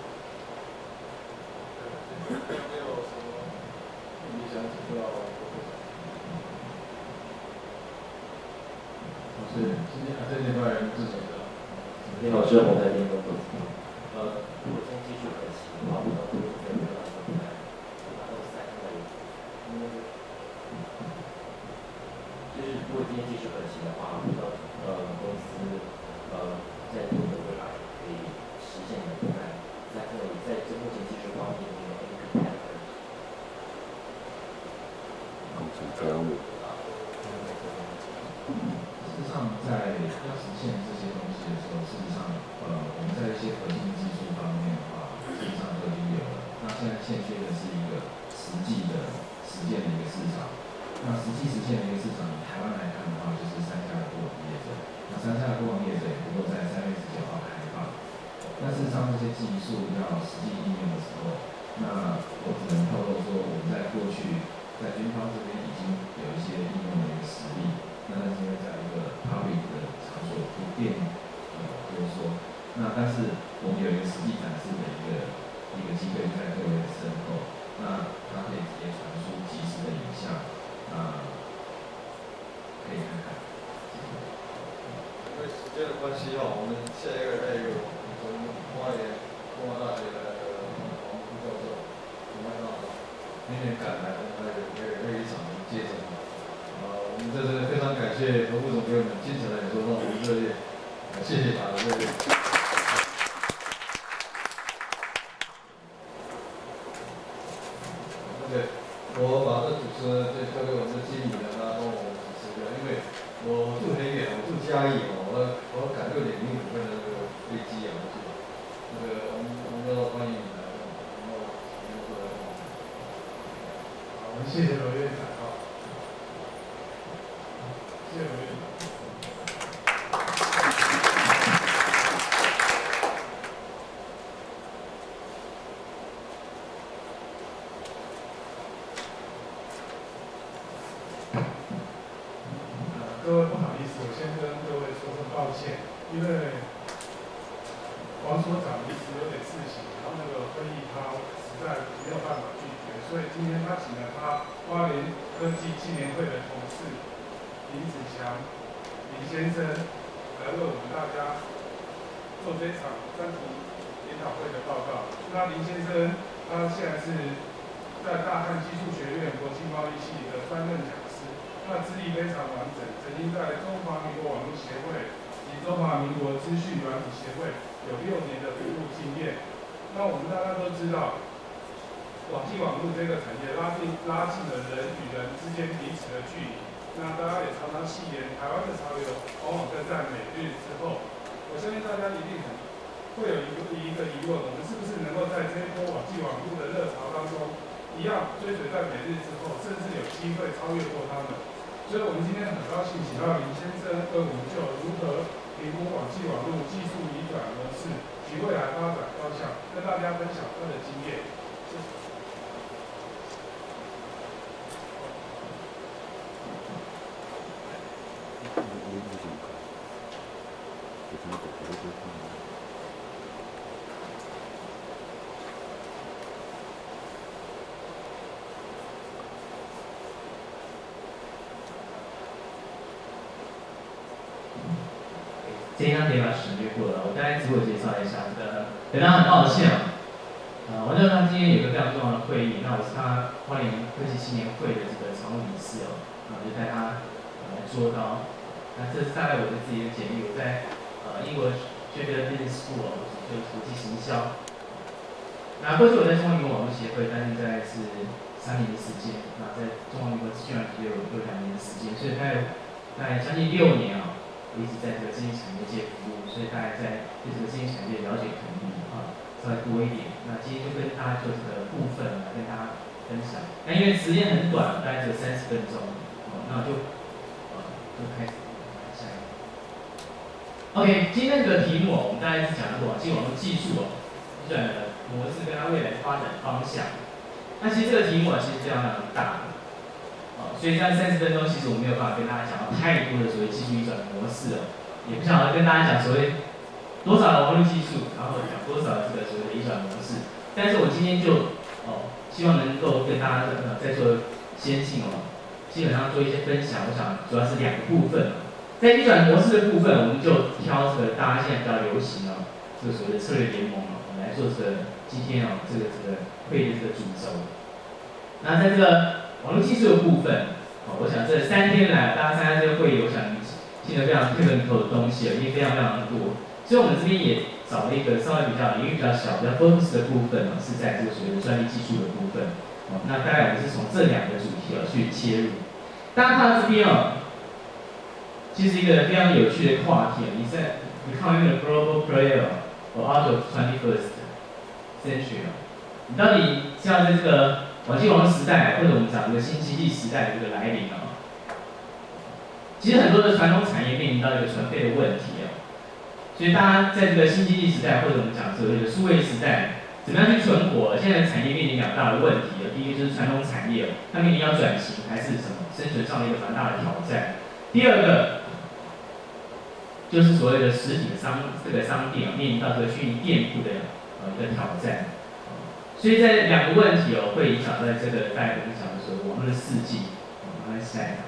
没有什么你想知道？我是今天在那块自己的。 你好，是红台电工公司。 呃，如果从技术可行的话，我们会可以用到什么？一般都是三个月。嗯，就是如如果今天技术可行的话，那呃公司呃在多的未来可以实现你的方案，在这里在这目前技术方面有没有 any competitor？ 工程这样子。 事实上，在要实现这些东西的时候，事实上，呃，我们在一些核心技术方面的话，事实上都已经有了。那现在欠缺的是一个实际的实践的一个市场。那实际实现的一个市场，以台湾来看的话，就是三家的过往业者。那三家的过往业者也不过在三月十九号开放。但事实上，这些技术要实际应用的时候，那我只能透露说，我们在过去在军方这边已经有一些应用的一个实例。那但是因为在一个 public 的场所不便呃多说，那但是我们有一个实际展示的一个一个机会在各位的身后，那它可以直接传输即时的影像，啊、可以看看。 因为时间的关系哦，我们下一个还有从花莲中华大学的王副教授，我们啊明年赶来，我们还有还有还有一场接着。啊，我们这是非常感谢何副总给我们精彩的演说，让我们热烈，谢谢他的热烈。对，我把这主持就交给我们的经理了，他帮我们主持的，因为我住很远，我住嘉义哦，我我赶六点零五分的那个飞机啊，去那个我们我们要欢迎你来，然后我们过来。 好，我们谢谢罗院长啊。谢谢罗院长。呃，各位不好意思，我先跟各位说声抱歉，因为王所长一直有点事情，然后那个会议他实在没有办法拒绝，所以今天他请了他花莲科技青年会的同事林子强林先生来为我们大家做这场专题研讨会的报告。那林先生他现在是在大汉技术学院国际贸易系的专任讲师，那资历非常完整，曾经在中华民国网络协会及中华民国资讯软体协会有六年的服务经验。那我们大家都知道，网际网络这个产业拉近拉近了人与人之间彼此的距离。那大家也常常戏言台湾的潮流，往往跟在美日之后。我相信大家一定很会有一个一个疑问：我们是不是能够在这一波网际网络的热潮当中，一样追随在美日之后，甚至有机会超越过他们？所以，我们今天很高兴请到林先生跟我们就如何评估网际网络技术移转模式及未来发展方向，跟大家分享他的经验。谢谢。 这一张可以把它省略过了，我大概自我介绍一下。呃，本来很抱歉啊，呃，王教授今天有一个非常重要的会议，那我是他花莲科技青年会的这个常务理事哦，啊，就带他呃来做到。那这是大概我的自己的简历，我在呃英国学的 business school 哦，就是国际行销。那过去我在中华民国网络协会，但现在是三年的时间，那在中华民国资讯软体有有两年的时间，所以大概大概将近六年啊。我一直在这个知识产业界服务，所以大家在对这个知识产业了解肯定啊稍微多一点。那今天就跟大家做这个部分来跟大家分享。那因为时间很短，大概只有三十分钟，哦，那我就呃就开始下一个。OK， 今天这个题目哦，我们大概是讲这个网际网络技术哦，运转的模式跟它未来发展方向。那其实这个题目啊，其实非常非常大。所以这样三十分钟，其实我没有办法跟大家讲到太多的所谓技术移转的模式哦，也不想要跟大家讲所谓多少的网络技术，然后讲多少的这个所谓的移转模式。但是我今天就哦，希望能够跟大家呃在做先进哦，基本上做一些分享。我想主要是两个部分。在移转模式的部分，我们就挑这个大家现在比较流行哦，这个所谓的策略联盟哦，我们来做这个今天哦这个这个会议的这个主轴。那在这个网络技术的部分， 哦，我想这三天来大家参加这个会议，我想听得非常特别头的东西，已经非常非常的多。所以我们这边也找了一个稍微比较领域比较小、比较 focus 的部分呢，是在这个所谓的专利技术的部分。哦，那大概我们是从这两个主题哦去切入。大家看到这边哦，其实一个非常有趣的话题，你在 becoming a global player or out of twenty-first century， 你到底是要在这个网际网络时代，或者我们讲这个新经济时代的这个来临哦，其实很多的传统产业面临到一个存废的问题哦，所以大家在这个新经济时代，或者我们讲所谓的数位时代，怎么样去存活？现在产业面临两大的问题哦，第一个就是传统产业，它面临要转型还是什么生存上的一个蛮大的挑战。第二个就是所谓的实体的商这个商店啊，面临到这个虚拟店铺的呃一个挑战。所以在两个问题哦，会影响到这个大家我们讲的所谓网络的四季。我们来下一张。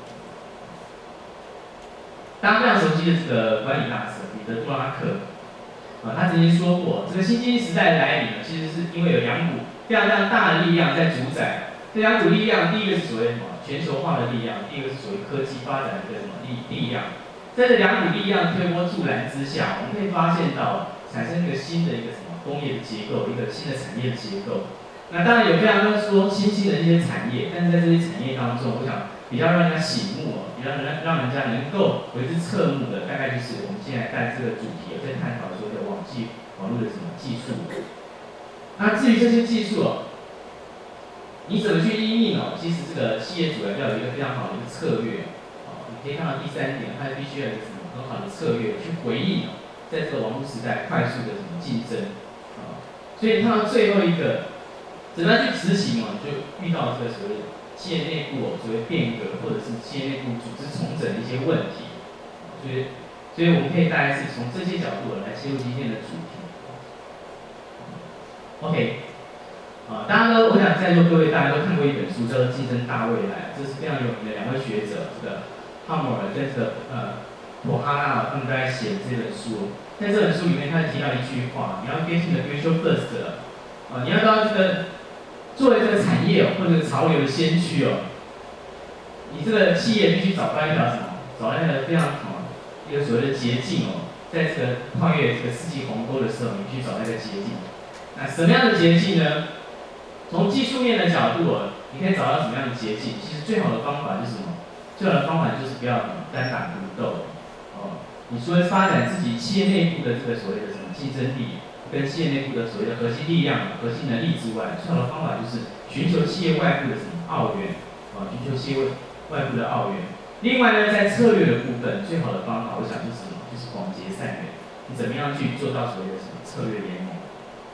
大家非常熟悉的这个管理大师彼得·杜拉克，啊，他曾经说过，这个新经济时代的来临呢，其实是因为有两股非常非常大的力量在主宰。这两股力量，第一个是所谓什么全球化的力量，第二个是所谓科技发展的一个什么力力量。在这两股力量推波助澜之下，我们可以发现到产生一个新的一个什么工业的结构，一个新的产业的结构。那当然有非常多说新兴的一些产业，但是在这些产业当中，我想比较让人家醒目哦，比较让让人家能够为之侧目的，大概就是我们现在带这个主题在探讨所谓的网际网络的什么技术。那至于这些技术哦，你怎么去因应哦？其实这个企业主要要有一个非常好的一个策略。可以看到第三点，它必须要有什么很好的策略去回应哦，在这个网络时代快速的什么竞争啊，所以看到最后一个，怎么样去执行哦，就遇到这个所谓企业内部哦所谓变革或者是企业内部组织重整的一些问题，所以所以我们可以大概是从这些角度来切入今天的主题。OK， 啊，大家都我想在座各位大家都看过一本书叫做《竞争大未来》，这是非常有名的两位学者，这个。汉默尔跟这个呃普哈拉他们在写这本书，在这本书里面，他提到一句话：你要 get in the future first 啊，你要到这个作为这个产业哦，或者潮流的先驱哦，你这个企业必须找到一条什么？找到一条非常好一个所谓的捷径哦，在这个跨越这个世纪鸿沟的时候，你必须找到一个捷径。那什么样的捷径呢？从技术面的角度哦，你可以找到什么样的捷径？其实最好的方法就是什么？最好的方法就是不要单打独斗，哦，你除了发展自己企业内部的这个所谓的什么竞争力，跟企业内部的所谓的核心力量、核心能力之外，最好的方法就是寻求企业外部的什么澳元，啊，寻求企业外部的澳元。另外呢，在策略的部分，最好的方法，我想就是什么？就是广结善缘。你怎么样去做到所谓的什么策略联盟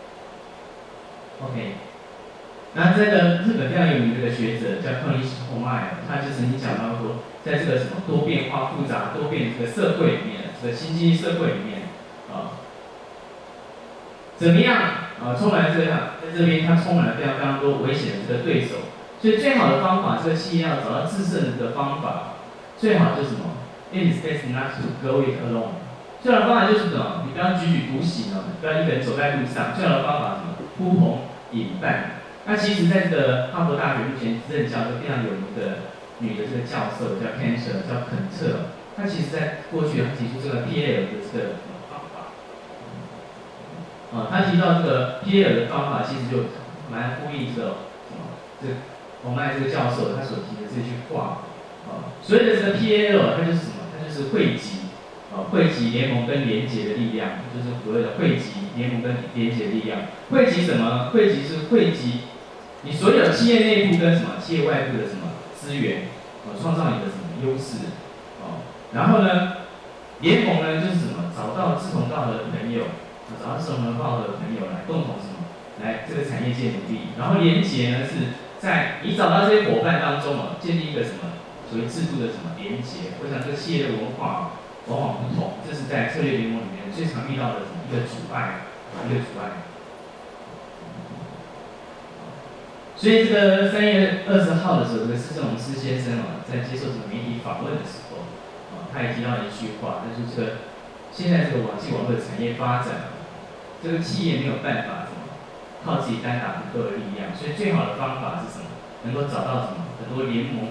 ？OK。那这个日本非常有名的一个学者叫克里斯托麦，他就曾经讲到说，在这个什么多变化、复杂、多变这个社会里面，这个新经济社会里面，啊，怎么样啊？充满了这样，在这边它充满了非常非常多危险的这个对手，所以最好的方法，这个企业要找到制胜的这个方法，最好就是什么 ？It is best not to go it alone。最好的方法就是什么？你不要举举独行哦，不要一个人走在路上。最好的方法是什么？呼朋引伴。那其实，在这个哈佛大学目前任教的非常有名的女的这个教授叫 Cancer， 叫肯特，她其实在过去她提出这个 P A L 的这个方法，啊，她提到这个 P A L 的方法，其实就蛮呼应这个这我们爱这个教授他所提的这句话，啊，所谓的这个 P A L 它就是什么？它就是汇集，啊，汇集联盟跟连结的力量，就是所谓的汇集联盟跟连结的力量。汇集什么？汇集是汇集。你所有企业内部跟什么企业外部的什么资源，哦，创造你的什么优势，哦，然后呢，联盟呢就是什么，找到志同道合的朋友，找到志同道合的朋友来共同什么，来这个产业界努力，然后连结呢是在你找到这些伙伴当中啊，建立一个什么所谓制度的什么连结。我想这个企业的文化往往不同，这是在策略联盟里面最常遇到的一个阻碍，一个阻碍。所以这个三月二十号的时候，这个施正荣施先生啊，在接受这个媒体访问的时候，啊，他也提到一句话，就是这个现在这个网际网络的产业发展啊，这个企业没有办法什么靠自己单打独斗的力量，所以最好的方法是什么？能够找到什么很多联盟什么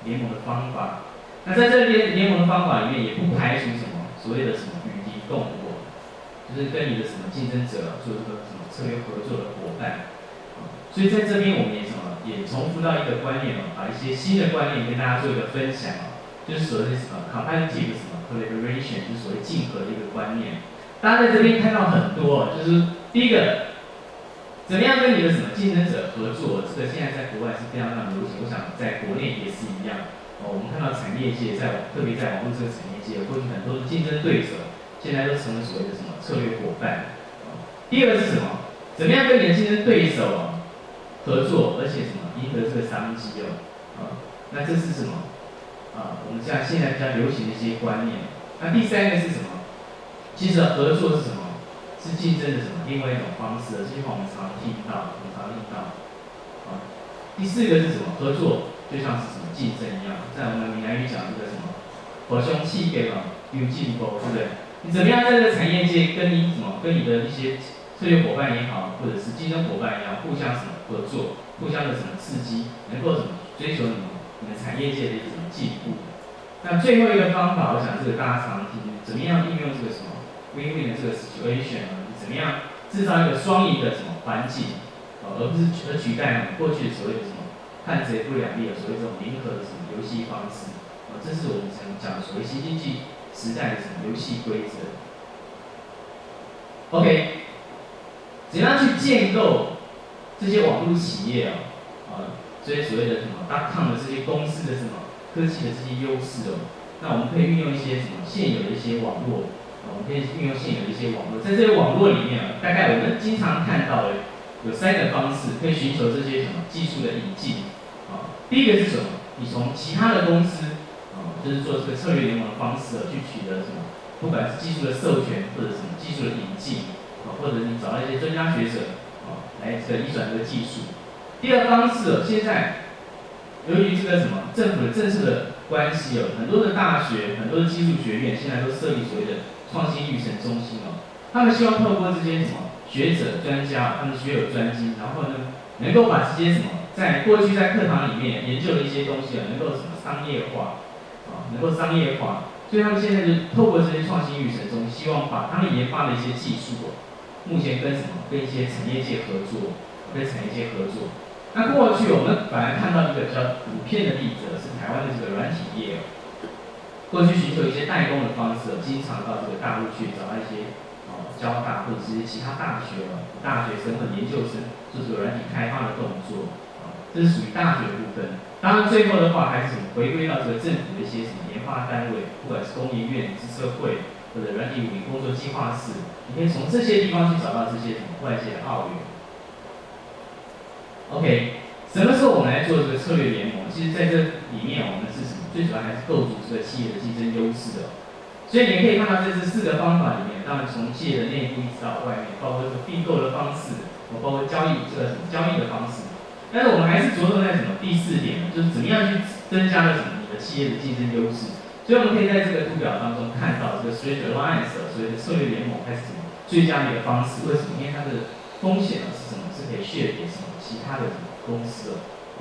联盟的方法。那在这联联盟的方法里面，也不排除什么所谓的什么与敌共我，就是跟你的什么竞争者做这个什么策略合作的伙伴。所以在这边我们也什么也重复到一个观念哦，把一些新的观念跟大家做一个分享哦，就是所谓的什么 competitive 什么 collaboration， 就是所谓竞合的一个观念。大家在这边看到很多哦，就是第一个。怎么样跟你的什么竞争者合作？这个现在在国外是非常非常流行，我想在国内也是一样。哦，我们看到产业界在特别在网络这个产业界，过去很多的竞争对手，现在都成为所谓的什么策略伙伴。哦，第二个是什么？怎么样跟你的竞争对手合作，而且什么赢得这个商机哦？啊，那这是什么？啊，我们像现在比较流行的一些观念。那第三个是什么？其实合作是什么？是竞争的什么？另外一种方式，这句话我们常听到，我们常听到。啊，第四个是什么？合作就像是什么竞争一样，在我们闽南语讲这个什么，火兄气给嘛，有进步，对不对？你怎么样在这个产业界跟你什么，跟你的一些策略伙伴也好，或者是竞争伙伴也好，互相什么合作，互相的什么刺激，能够什么追求你你们产业界的什么进步。那最后一个方法，我想这个大家常听，怎么样应用这个什么？win-win 的这个 situation 啊，你怎么样制造一个双赢的什么环境，啊，而不是而取代过去所谓的什么看贼不两立的所谓这种零和的什么游戏方式，啊，这是我们想讲所谓新经济时代的什么游戏规则。OK， 怎样去建构这些网络企业啊，啊，这些所谓的什么 dot-com 的这些公司的什么科技的这些优势哦，那我们可以运用一些什么现有的一些网络。我们可以运用现有的一些网络，在这些网络里面啊，大概我们经常看到的有三个方式，可以寻求这些什么技术的引进啊。第一个是什么？你从其他的公司啊，就是做这个策略联盟的方式、啊、去取得什么，不管是技术的授权或者什么技术的引进啊，或者你找到一些专家学者啊来这个移转这个技术。第二方式、啊，现在由于这个什么政府的政策的关系哦，很多的大学、很多的技术学院现在都设立所谓的创新育成中心哦，他们希望透过这些什么学者、专家，他们学有专精，然后呢，能够把这些什么在过去在课堂里面研究的一些东西啊，能够什么商业化，啊，能够商业化，所以他们现在就透过这些创新育成中心，希望把他们研发的一些技术哦，目前跟什么跟一些产业界合作，跟产业界合作。那过去我们本来看到一个比较普遍的例子是台湾的这个软体业哦。过去寻求一些代工的方式，经常到这个大陆去找一些哦交大或者是一些其他大学哦大学生或研究生做这个软体开发的动作啊，这是属于大学的部分。当然最后的话还是回归到这个政府的一些什么研发单位，不管是工研院、资策会或者软体五年工作计划室，你可以从这些地方去找到这些什么外界的澳元。OK。什么时候我们来做这个策略联盟？其实在这里面，我们是什么？最主要还是构筑这个企业的竞争优势的。所以你可以看到，在这四个方法里面，当然从企业的内部一直到外面，包括这个并购的方式，包括交易这个什么交易的方式。但是我们还是着重在什么？第四点，就是怎么样去增加了什么你的企业的竞争优势。所以我们可以在这个图表当中看到，这个 strategic alliance 所谓的策略联盟，它是什么最佳的一个方式？为什么？因为它的风险呢是什么？是可以 share 给什么其他的什么公司哦。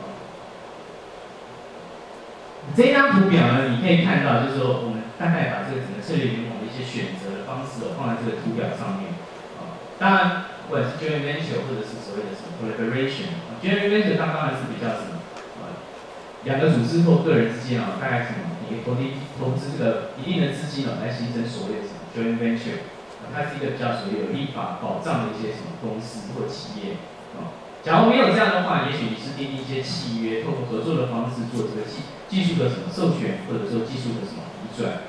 这一张图表呢，你可以看到，就是说我们大概把这个整个策略联盟的一些选择的方式哦，放在这个图表上面啊。当然，不管是 joint venture 或者是所谓的什么 collaboration，joint venture 它当然是比较什么啊，两个组织或个人之间啊，大概什么，你投资投资这个一定的资金哦，来形成所谓的什么 joint venture， 啊，它是一个比较属于有立法保障的一些什么公司或企业啊。假如没有这样的话，也许你是订立一些契约，透过合作的方式做这个技技术的什么授权，或者说技术的什么移转。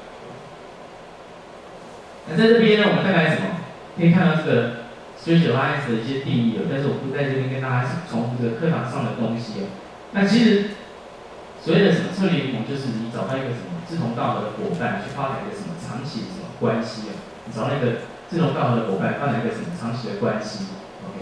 那在这边呢，我们大概什么可以看到这个 strategic alliance 的一些定义哦，但是我不在这边跟大家重复这个课堂上的东西哦。那其实所谓的什么策略联盟，就是你找到一个什么志同道合的伙伴，去发展一个什么长期的什么关系哦。你找到一个志同道合的伙伴，发展一个什么长期的关系。OK。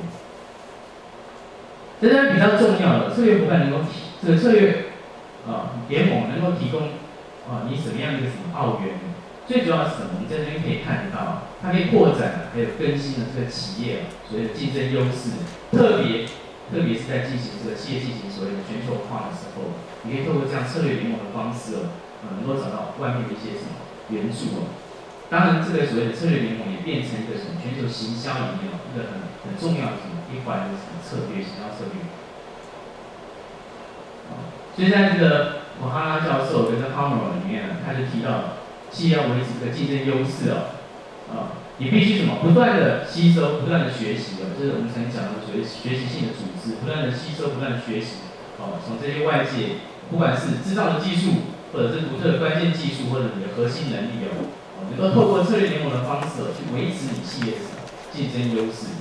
这边比较重要的策略伙伴能够提这个策略啊联盟能够提供啊你什么样的一个什么澳元？最主要是什么？我们在这边可以看到，它可以扩展还有更新的这个企业所谓的竞争优势，特别特别是在进行这个企业进行所谓的全球化的时候，你可以透过这样策略联盟的方式哦，呃，能够找到外面的一些什么援助哦。当然，这个所谓的策略联盟也变成一个什么全球行销里面哦一个很很重要的什么一环的什么策略，行销策略。所以在这个瓦哈拉教授跟这 Palmer 里面呢，他就提到，企业要维持这个竞争优势哦，啊、呃，你必须什么不断的吸收，不断的学习哦，这是我们曾经讲的所谓学习性的组织，不断的吸收，不断的学习哦，从这些外界，不管是制造的技术，或者是独特的关键技术，或者你的核心能力哦，哦能够透过策略联盟的方式哦，去维持你企业的竞争优势。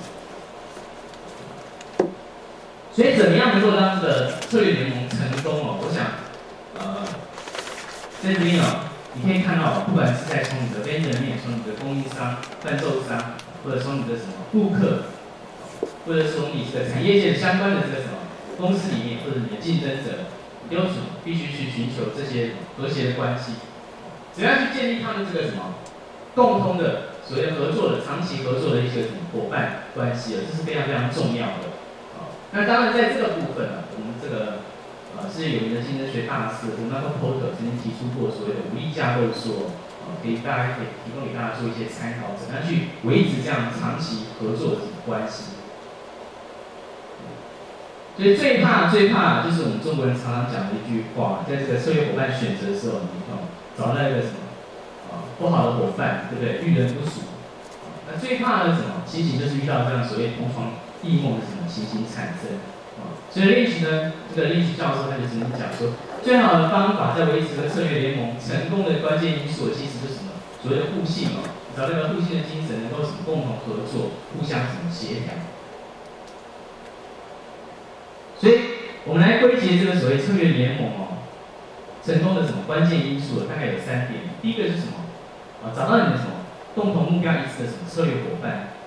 所以怎么样能够让这个策略联盟成功哦？我想，呃，在这边哦，你可以看到，不管是在从你的 vendor 面，从你的供应商、贩售商，或者从你的什么顾客，或者从你这个产业界相关的这个什么公司里面，或者你的竞争者，你都什么必须去寻求这些和谐的关系，怎样去建立他们这个什么共通的所谓合作的长期合作的一些什么伙伴关系啊，这是非常非常重要的。那当然，在这个部分呢、啊，我们这个呃世界有名的竞争学大师 Michael Porter 曾经提出过所谓的五力架构说，呃，可以大家可以提供给大家做一些参考，怎么样去维持这样长期合作的关系。所以最怕最怕就是我们中国人常常讲的一句话，在这个策略伙伴选择的时候，你看找到一个什么啊不好的伙伴，对不对？遇人不淑。那最怕的是什么情形？就是遇到这样所谓同床异梦的什么情形产生啊？所以Lynch呢，这个Lynch教授他就曾经讲说，最好的方法在维持这个策略联盟成功的关键因素，其实就是什么？所谓的互信哦，找那个互信的精神，能够什么共同合作，互相什么协调。所以我们来归结这个所谓策略联盟哦，成功的什么关键因素，大概有三点。第一个是什么？啊，找到你的什么共同目标一致的什么策略伙伴。